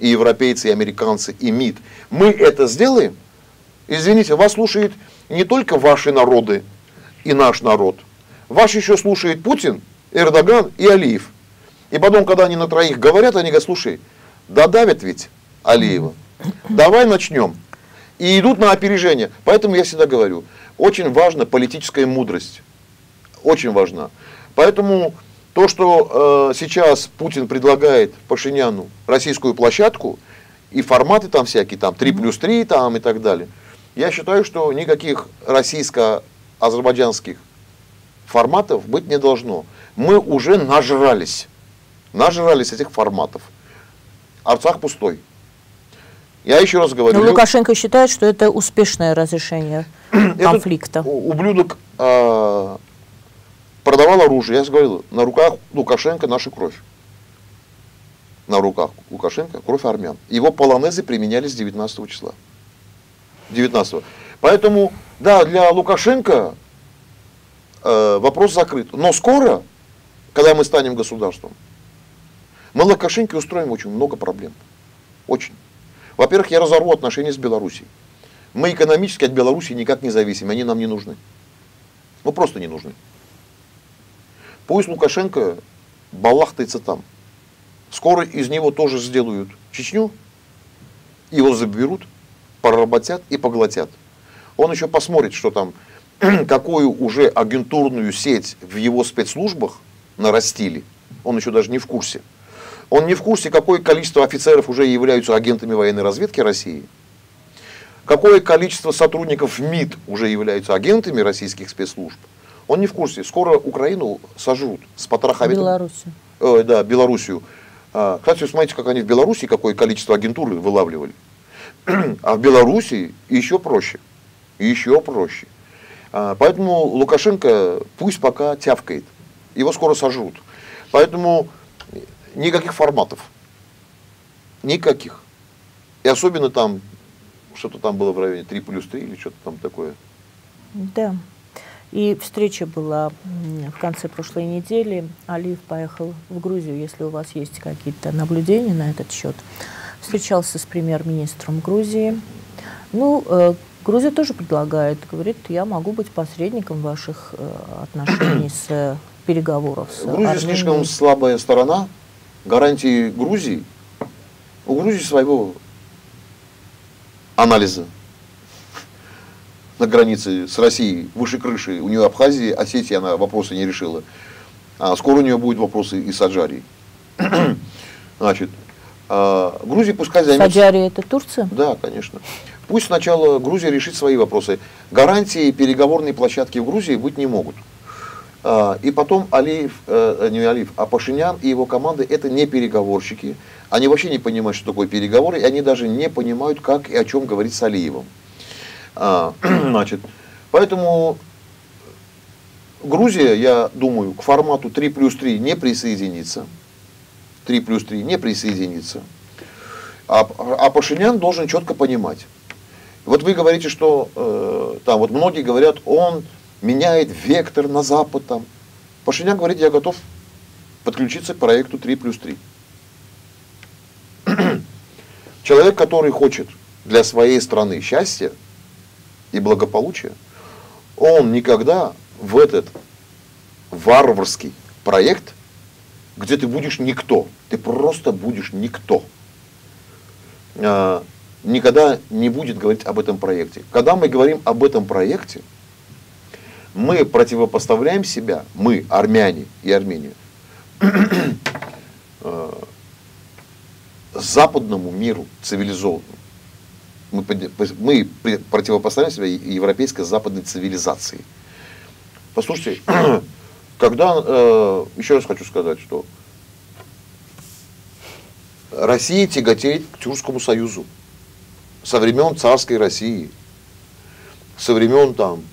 и европейцы, и американцы, и МИД, мы это сделаем, извините, вас слушает не только ваши народы и наш народ, вас еще слушает Путин, Эрдоган и Алиев. И потом, когда они на троих говорят, они говорят, слушай, да давят ведь Алиева, давай начнем. И идут на опережение. Поэтому я всегда говорю, очень важна политическая мудрость. Очень важна. Поэтому то, что сейчас Путин предлагает Пашиняну российскую площадку, и форматы там всякие, там 3+3 там, и так далее, я считаю, что никаких российско-азербайджанских форматов быть не должно. Мы уже нажрались этих форматов. Арцах пустой. Я еще раз говорю. Но Лукашенко считает, что это успешное разрешение конфликта. Этот ублюдок продавал оружие. Я говорил, на руках Лукашенко наша кровь. На руках Лукашенко кровь армян. Его полонезы применялись 19 числа. 19. Поэтому, да, для Лукашенко вопрос закрыт. Но скоро, когда мы станем государством, мы Лукашенко устроим очень много проблем. Очень. Во-первых, я разорву отношения с Белоруссией. Мы экономически от Белоруссии никак не зависим, они нам не нужны. Ну просто не нужны. Пусть Лукашенко балахтается там. Скоро из него тоже сделают Чечню, его заберут, проработят и поглотят. Он еще посмотрит, что там, какую уже агентурную сеть в его спецслужбах нарастили. Он еще даже не в курсе. Он не в курсе, какое количество офицеров уже являются агентами военной разведки России, какое количество сотрудников МИД уже являются агентами российских спецслужб. Он не в курсе. Скоро Украину сожрут с потрохами. Белоруссию. Да, Белоруссию. Кстати, смотрите, как они в Белоруссии, какое количество агентуры вылавливали. А в Белоруссии еще проще. Еще проще. Поэтому Лукашенко пусть пока тявкает. Его скоро сожрут. Поэтому никаких форматов. Никаких. И особенно там, что-то там было в районе 3+3 или что-то там такое. Да. И встреча была в конце прошлой недели. Алиев поехал в Грузию, если у вас есть какие-то наблюдения на этот счет. Встречался с премьер-министром Грузии. Ну, Грузия тоже предлагает, говорит, я могу быть посредником ваших отношений с переговоров с Грузия Арменией. слишком слабая сторона. Гарантии Грузии, у Грузии своего анализа на границе с Россией выше крыши. У нее Абхазия, Осетия, она вопросы не решила. А скоро у нее будут вопросы и с Аджарией. Значит, Грузия пускай займется... Аджария это Турция? Да, конечно. Пусть сначала Грузия решит свои вопросы. Гарантии переговорной площадки в Грузии быть не могут. И потом Алиев, не Алиев, а Пашинян и его команда это не переговорщики. Они вообще не понимают, что такое переговоры, и они даже не понимают, как и о чем говорить с Алиевым. Значит, поэтому Грузия, я думаю, к формату 3+3 не присоединится. 3+3 не присоединится. А Пашинян должен четко понимать. Вот вы говорите, что там вот многие говорят, он меняет вектор на Запад. Там. Пашинян говорит, я готов подключиться к проекту 3+3. Человек, который хочет для своей страны счастья и благополучия, он никогда в этот варварский проект, где ты будешь никто, ты просто будешь никто, никогда не будет говорить об этом проекте. Когда мы говорим об этом проекте, мы противопоставляем себя, мы, армяне и Армения, западному миру цивилизованному. Мы противопоставляем себя европейской западной цивилизации. Послушайте, когда, еще раз хочу сказать, что Россия тяготеет к Тюркскому союзу со времен царской России, со времен там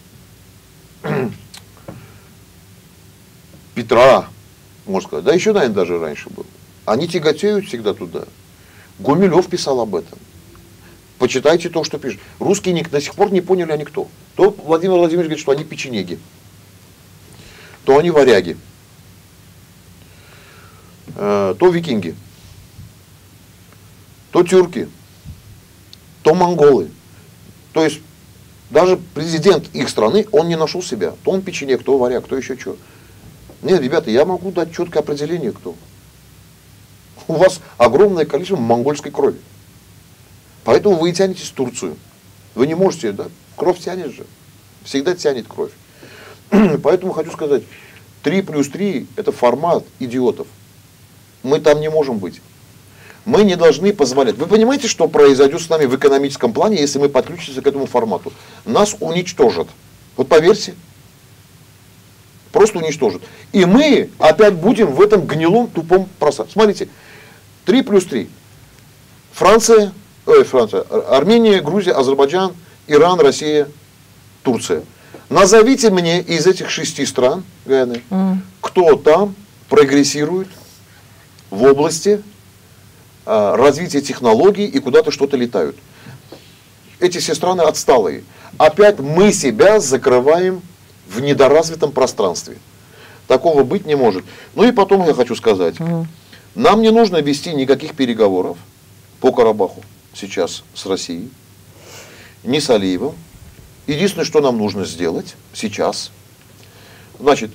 Петра, можно сказать, да еще, наверное, даже раньше был. Они тяготеют всегда туда. Гумилев писал об этом. Почитайте то, что пишет. Русские до сих пор не поняли, они кто. То Владимир Владимирович говорит, что они печенеги, то они варяги, то викинги. то тюрки, то монголы. То есть даже президент их страны, он не нашел себя. То он печенек, то варяг, то еще что. Нет, ребята, я могу дать четкое определение, кто. У вас огромное количество монгольской крови. Поэтому вы и тянетесь в Турцию. Вы не можете, да? Кровь тянет же. Всегда тянет кровь. Поэтому хочу сказать, 3+3 это формат идиотов. Мы там не можем быть. Мы не должны позволять. Вы понимаете, что произойдет с нами в экономическом плане, если мы подключимся к этому формату? Нас уничтожат. Вот поверьте. Просто уничтожат. И мы опять будем в этом гнилом, тупом пространстве. Смотрите, 3+3. Франция, Армения, Грузия, Азербайджан, Иран, Россия, Турция. Назовите мне из этих 6 стран, кто там прогрессирует в области развития технологий и куда-то что-то летают. Эти все страны отсталые. Опять мы себя закрываем в недоразвитом пространстве. Такого быть не может. Ну и потом я хочу сказать, нам не нужно вести никаких переговоров по Карабаху сейчас с Россией, ни с Алиевым. Единственное, что нам нужно сделать сейчас, значит,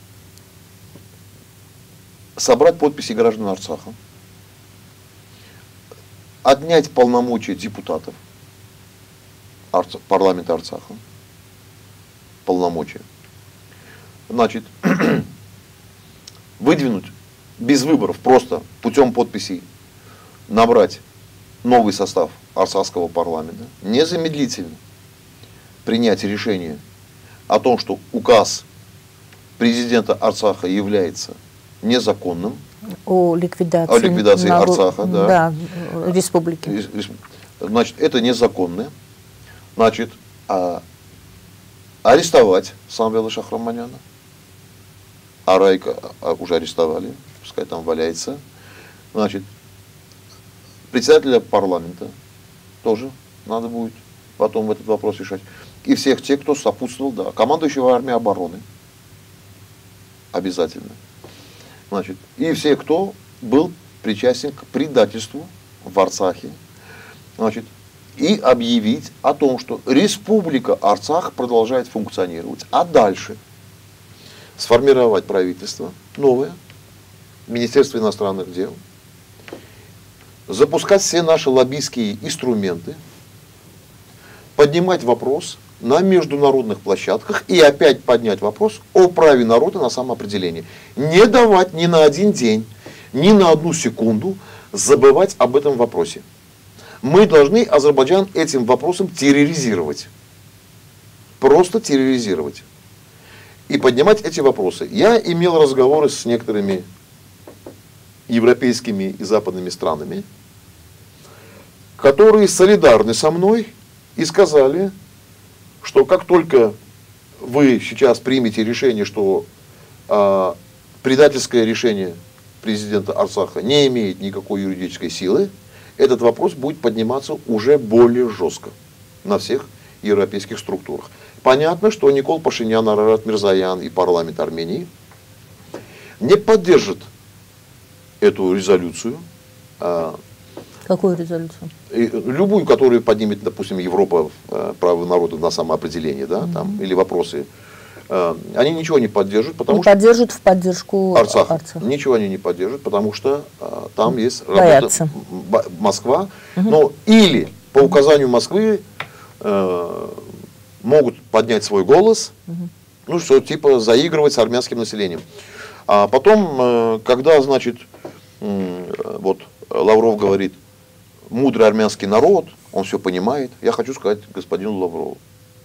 собрать подписи граждан Арцаха, отнять полномочия депутатов парламента Арцаха, полномочия, значит, выдвинуть без выборов, просто путем подписей, набрать новый состав Арцахского парламента, незамедлительно принять решение о том, что указ президента Арцаха является незаконным. О ликвидации Арцаха, да. Республики. Значит, это незаконное. Значит, арестовать Самвела Шахраманяна. Арайка уже арестовали, пускай там валяется. Значит, председателя парламента тоже надо будет потом этот вопрос решать. И всех тех, кто сопутствовал, да, командующего армией обороны. Обязательно. Значит, и все, кто был причастен к предательству в Арцахе. Значит, и объявить о том, что Республика Арцах продолжает функционировать. А дальше сформировать правительство новое, Министерство иностранных дел, запускать все наши лоббистские инструменты, поднимать вопрос на международных площадках и опять поднять вопрос о праве народа на самоопределение. Не давать ни на один день, ни на одну секунду забывать об этом вопросе. Мы должны Азербайджан этим вопросом терроризировать. Просто терроризировать. И поднимать эти вопросы. Я имел разговоры с некоторыми европейскими и западными странами, которые солидарны со мной и сказали, что как только вы сейчас примете решение, что предательское решение президента Арцаха не имеет никакой юридической силы, этот вопрос будет подниматься уже более жестко на всех европейских структурах. Понятно, что Никол Пашинян, Арарат Мирзоян и парламент Армении не поддержат эту резолюцию. Какую резолюцию? Любую, которую поднимет, допустим, Европа, право народа на самоопределение, да, там, или вопросы. Они ничего не поддержат, потому что... поддержат в поддержку Арцаха. Ничего они не поддержат, потому что там есть работа Москва. Но или по указанию Москвы могут поднять свой голос, ну что, типа заигрывать с армянским населением. А потом, когда, значит, вот Лавров говорит, мудрый армянский народ, он все понимает, я хочу сказать господину Лаврову.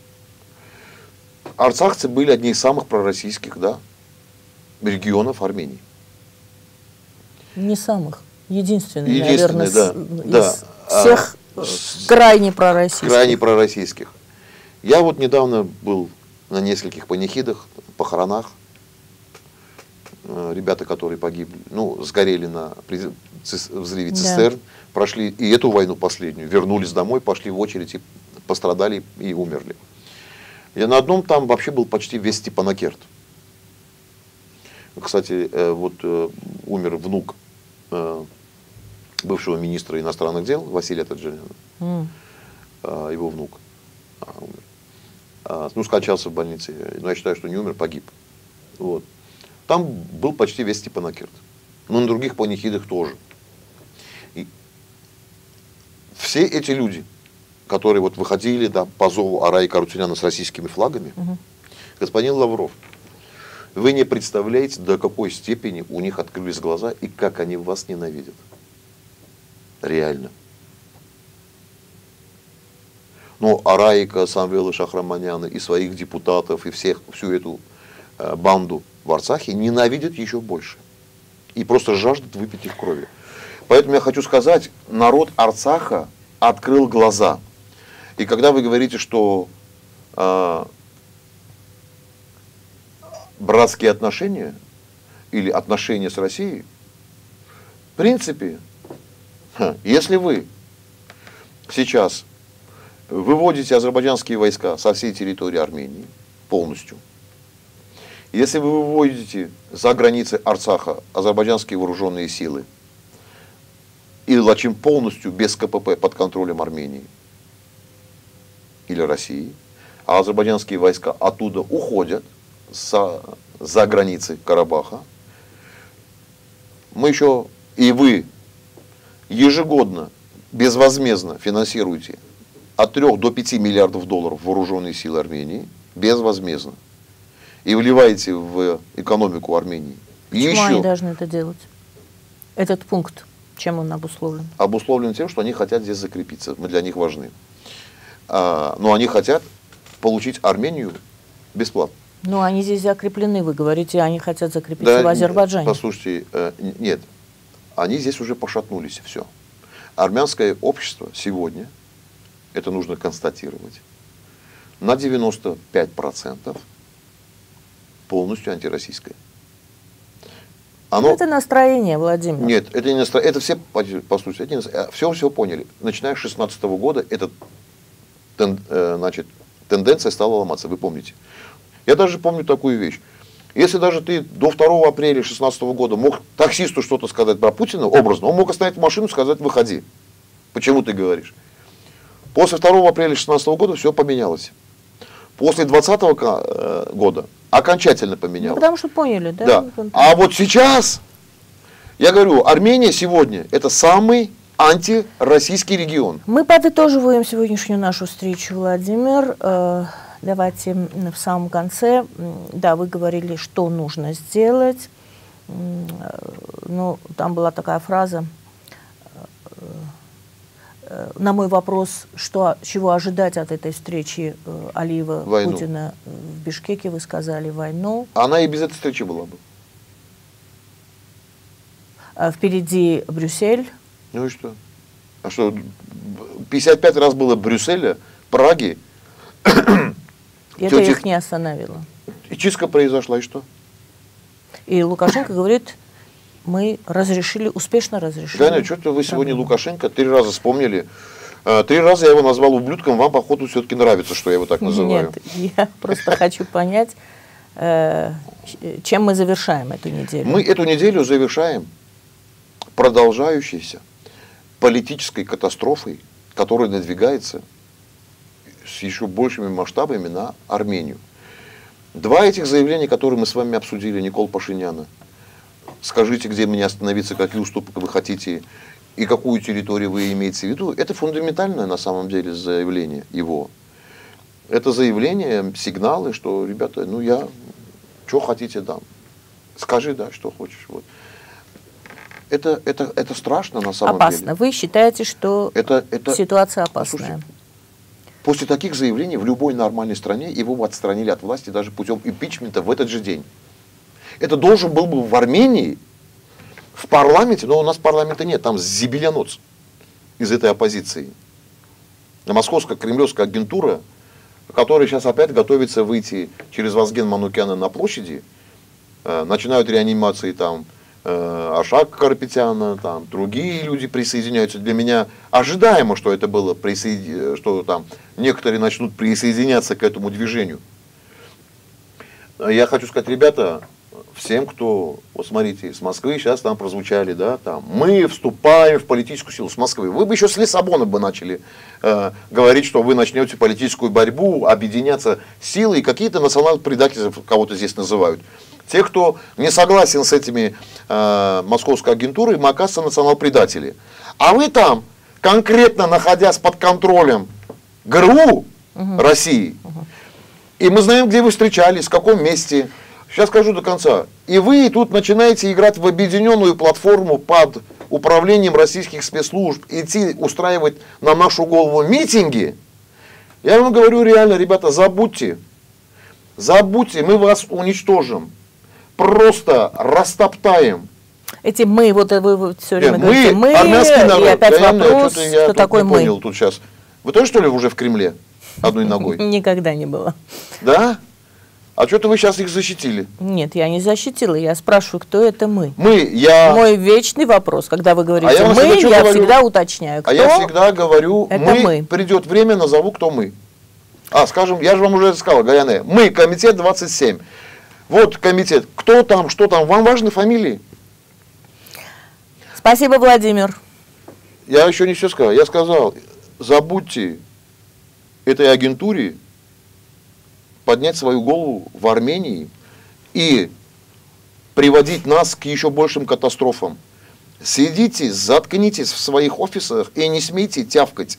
Арцахцы были одни из самых пророссийских, да, регионов Армении. Не самых, единственный, наверное, да, из всех крайне пророссийских. Крайне пророссийских. Я вот недавно был на нескольких панихидах, похоронах. Ребята, которые погибли, ну, сгорели на взрыве цистерн, прошли и эту войну последнюю, вернулись домой, пошли в очередь, и пострадали и умерли. Я на одном там вообще был почти весь Степанакерт. Кстати, вот умер внук бывшего министра иностранных дел Василия Таджаняна, его внук, умер. Ну, скончался в больнице, но я считаю, что не умер, погиб. Вот. Там был почти весь Степанакерт. Но на других панихидах тоже. И все эти люди, которые вот выходили, да, по зову Араи Карутюняна с российскими флагами, господин Лавров, вы не представляете, до какой степени у них открылись глаза и как они вас ненавидят. Реально. Но Араика, Самвела Шахраманяна и своих депутатов, и всю эту банду в Арцахе ненавидят еще больше. И просто жаждут выпить их крови. Поэтому я хочу сказать, народ Арцаха открыл глаза. И когда вы говорите, что братские отношения или отношения с Россией, в принципе, если вы сейчас выводите азербайджанские войска со всей территории Армении полностью, если вы выводите за границы Арцаха азербайджанские вооруженные силы и Лачин полностью без КПП под контролем Армении или России, а азербайджанские войска оттуда уходят за границы Карабаха, мы еще и вы ежегодно безвозмездно финансируете от 3 до 5 миллиардов долларов вооруженные силы Армении, безвозмездно, и вливаете в экономику Армении. Почему они должны это делать? Этот пункт, чем он обусловлен? Обусловлен тем, что они хотят здесь закрепиться, мы для них важны. Но они хотят получить Армению бесплатно. Но они здесь закреплены, вы говорите, они хотят закрепиться в Азербайджане. Послушайте, нет, они здесь уже пошатнулись, все. Армянское общество сегодня, это нужно констатировать, на 95% полностью антироссийское. Это настроение, Владимир. Нет, это не настроение, это все, послушайте, все поняли. Начиная с 2016 года эта тенденция стала ломаться, вы помните. Я даже помню такую вещь. Если даже ты до 2 апреля 2016 года мог таксисту что-то сказать про Путина, образно, он мог остановить машину и сказать, выходи. Почему ты говоришь? После 2 апреля 2016 года все поменялось. После 2020 года окончательно поменялось. Ну, потому что поняли, да? Да. А вот сейчас, я говорю, Армения сегодня это самый антироссийский регион. Мы подытоживаем сегодняшнюю нашу встречу, Владимир. Давайте в самом конце, да, вы говорили, что нужно сделать. Ну, там была такая фраза, на мой вопрос, чего ожидать от этой встречи Алиева, войну. Путина в Бишкеке, вы сказали войну. Она и без этой встречи была бы. Впереди Брюссель. Ну и что? А что, 55 раз было Брюсселя, Праги. Это их не остановило. И чистка произошла, и что? И Лукашенко говорит, мы успешно разрешили. Да нет, что-то вы сегодня Лукашенко 3 раза вспомнили. 3 раза я его назвал ублюдком, вам, походу, все-таки нравится, что я его так называю. Нет, я просто хочу понять, чем мы завершаем эту неделю. Мы эту неделю завершаем продолжающейся политической катастрофой, которая надвигается с еще большими масштабами на Армению. 2 этих заявления, которые мы с вами обсудили, Никол Пашиняна. Скажите, где мне остановиться, какие уступки вы хотите и какую территорию вы имеете в виду. Это фундаментальное на самом деле заявление его. Это заявление, сигналы, что, ребята, ну я, что хотите дам. Скажи, да, что хочешь. Вот. Это страшно на самом деле. Опасно. Вы считаете, что ситуация опасная? Слушайте, после таких заявлений в любой нормальной стране его бы отстранили от власти даже путем импичмента в этот же день. Это должен был бы в Армении, в парламенте, но у нас парламента нет, там зибеляноц из этой оппозиции. Московская кремлевская агентура, которая сейчас опять готовится выйти через Вазген Манукяна на площади, начинают реанимации там Ашак Карапетяна, там другие люди присоединяются. Для меня ожидаемо, что это было, что там некоторые начнут присоединяться к этому движению. Я хочу сказать, ребята, всем, кто, вот смотрите, с Москвы сейчас там прозвучали, да, там, мы вступаем в политическую силу с Москвы. Вы бы еще с Лиссабона бы начали говорить, что вы начнете политическую борьбу, объединяться силой, и какие-то национальные предатели кого-то здесь называют. Те, кто не согласен с этими московской агентурой, мы, оказывается, национал-предатели. А вы там, конкретно находясь под контролем ГРУ России, и мы знаем, где вы встречались, в каком месте. Сейчас скажу до конца. И вы тут начинаете играть в объединенную платформу под управлением российских спецслужб, идти устраивать на нашу голову митинги. Я вам говорю реально, ребята, забудьте. Забудьте, мы вас уничтожим. Просто растоптаем. Эти мы, вот вы все время Нет, говорите, мы, армянский народ. и опять Я вопрос, я что такое не мы. понял тут сейчас. Вы тоже, что ли, уже в Кремле одной ногой? Никогда не было. Да? А что-то вы сейчас их защитили. Нет, я не защитила, я спрашиваю, кто это мы. Мой вечный вопрос, когда вы говорите я мы, я всегда уточняю, кто. А я всегда говорю, мы. Придет время, назову, кто мы. Скажем, я же вам уже сказал, Гаяне, мы, комитет 27. Вот комитет, кто там, что там, вам важны фамилии? Спасибо, Владимир. Я еще не все сказал. Я сказал, забудьте этой агентуре поднять свою голову в Армении и приводить нас к еще большим катастрофам. Сидите, заткнитесь в своих офисах и не смейте тявкать.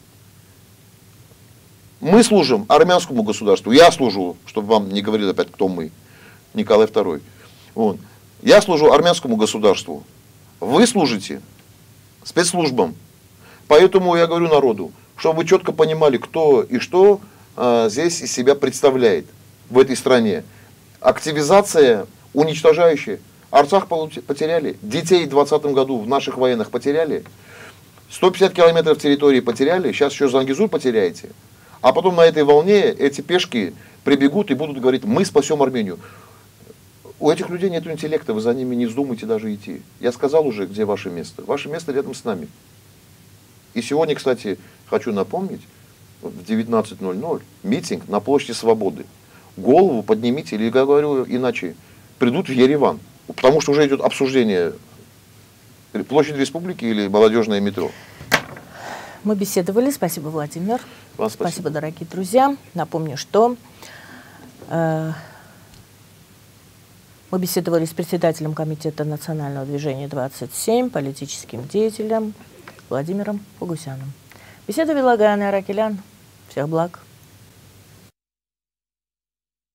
Мы служим армянскому государству. Я служу, чтобы вам не говорили опять, кто мы. Николай II. Вот. Я служу армянскому государству. Вы служите спецслужбам. Поэтому я говорю народу, чтобы вы четко понимали, кто и что здесь из себя представляет в этой стране. Активизация уничтожающая. Арцах потеряли, детей в 2020 году в наших военных потеряли, 150 километров территории потеряли, сейчас еще Зангезур потеряете. А потом на этой волне эти пешки прибегут и будут говорить, мы спасем Армению. У этих людей нет интеллекта, вы за ними не вздумайте даже идти. Я сказал уже, где ваше место. Ваше место рядом с нами. И сегодня, кстати, хочу напомнить, в 19:00 митинг на площади Свободы. Голову поднимите, или, я говорю иначе, придут в Ереван. Потому что уже идет обсуждение площади Республики или молодежное метро. Мы беседовали. Спасибо, Владимир. Вам спасибо, дорогие друзья. Напомню, что мы беседовали с председателем комитета национального движения 27, политическим деятелем Владимиром Погосяном. Беседу вела Гаяне Аракелян. Всех благ.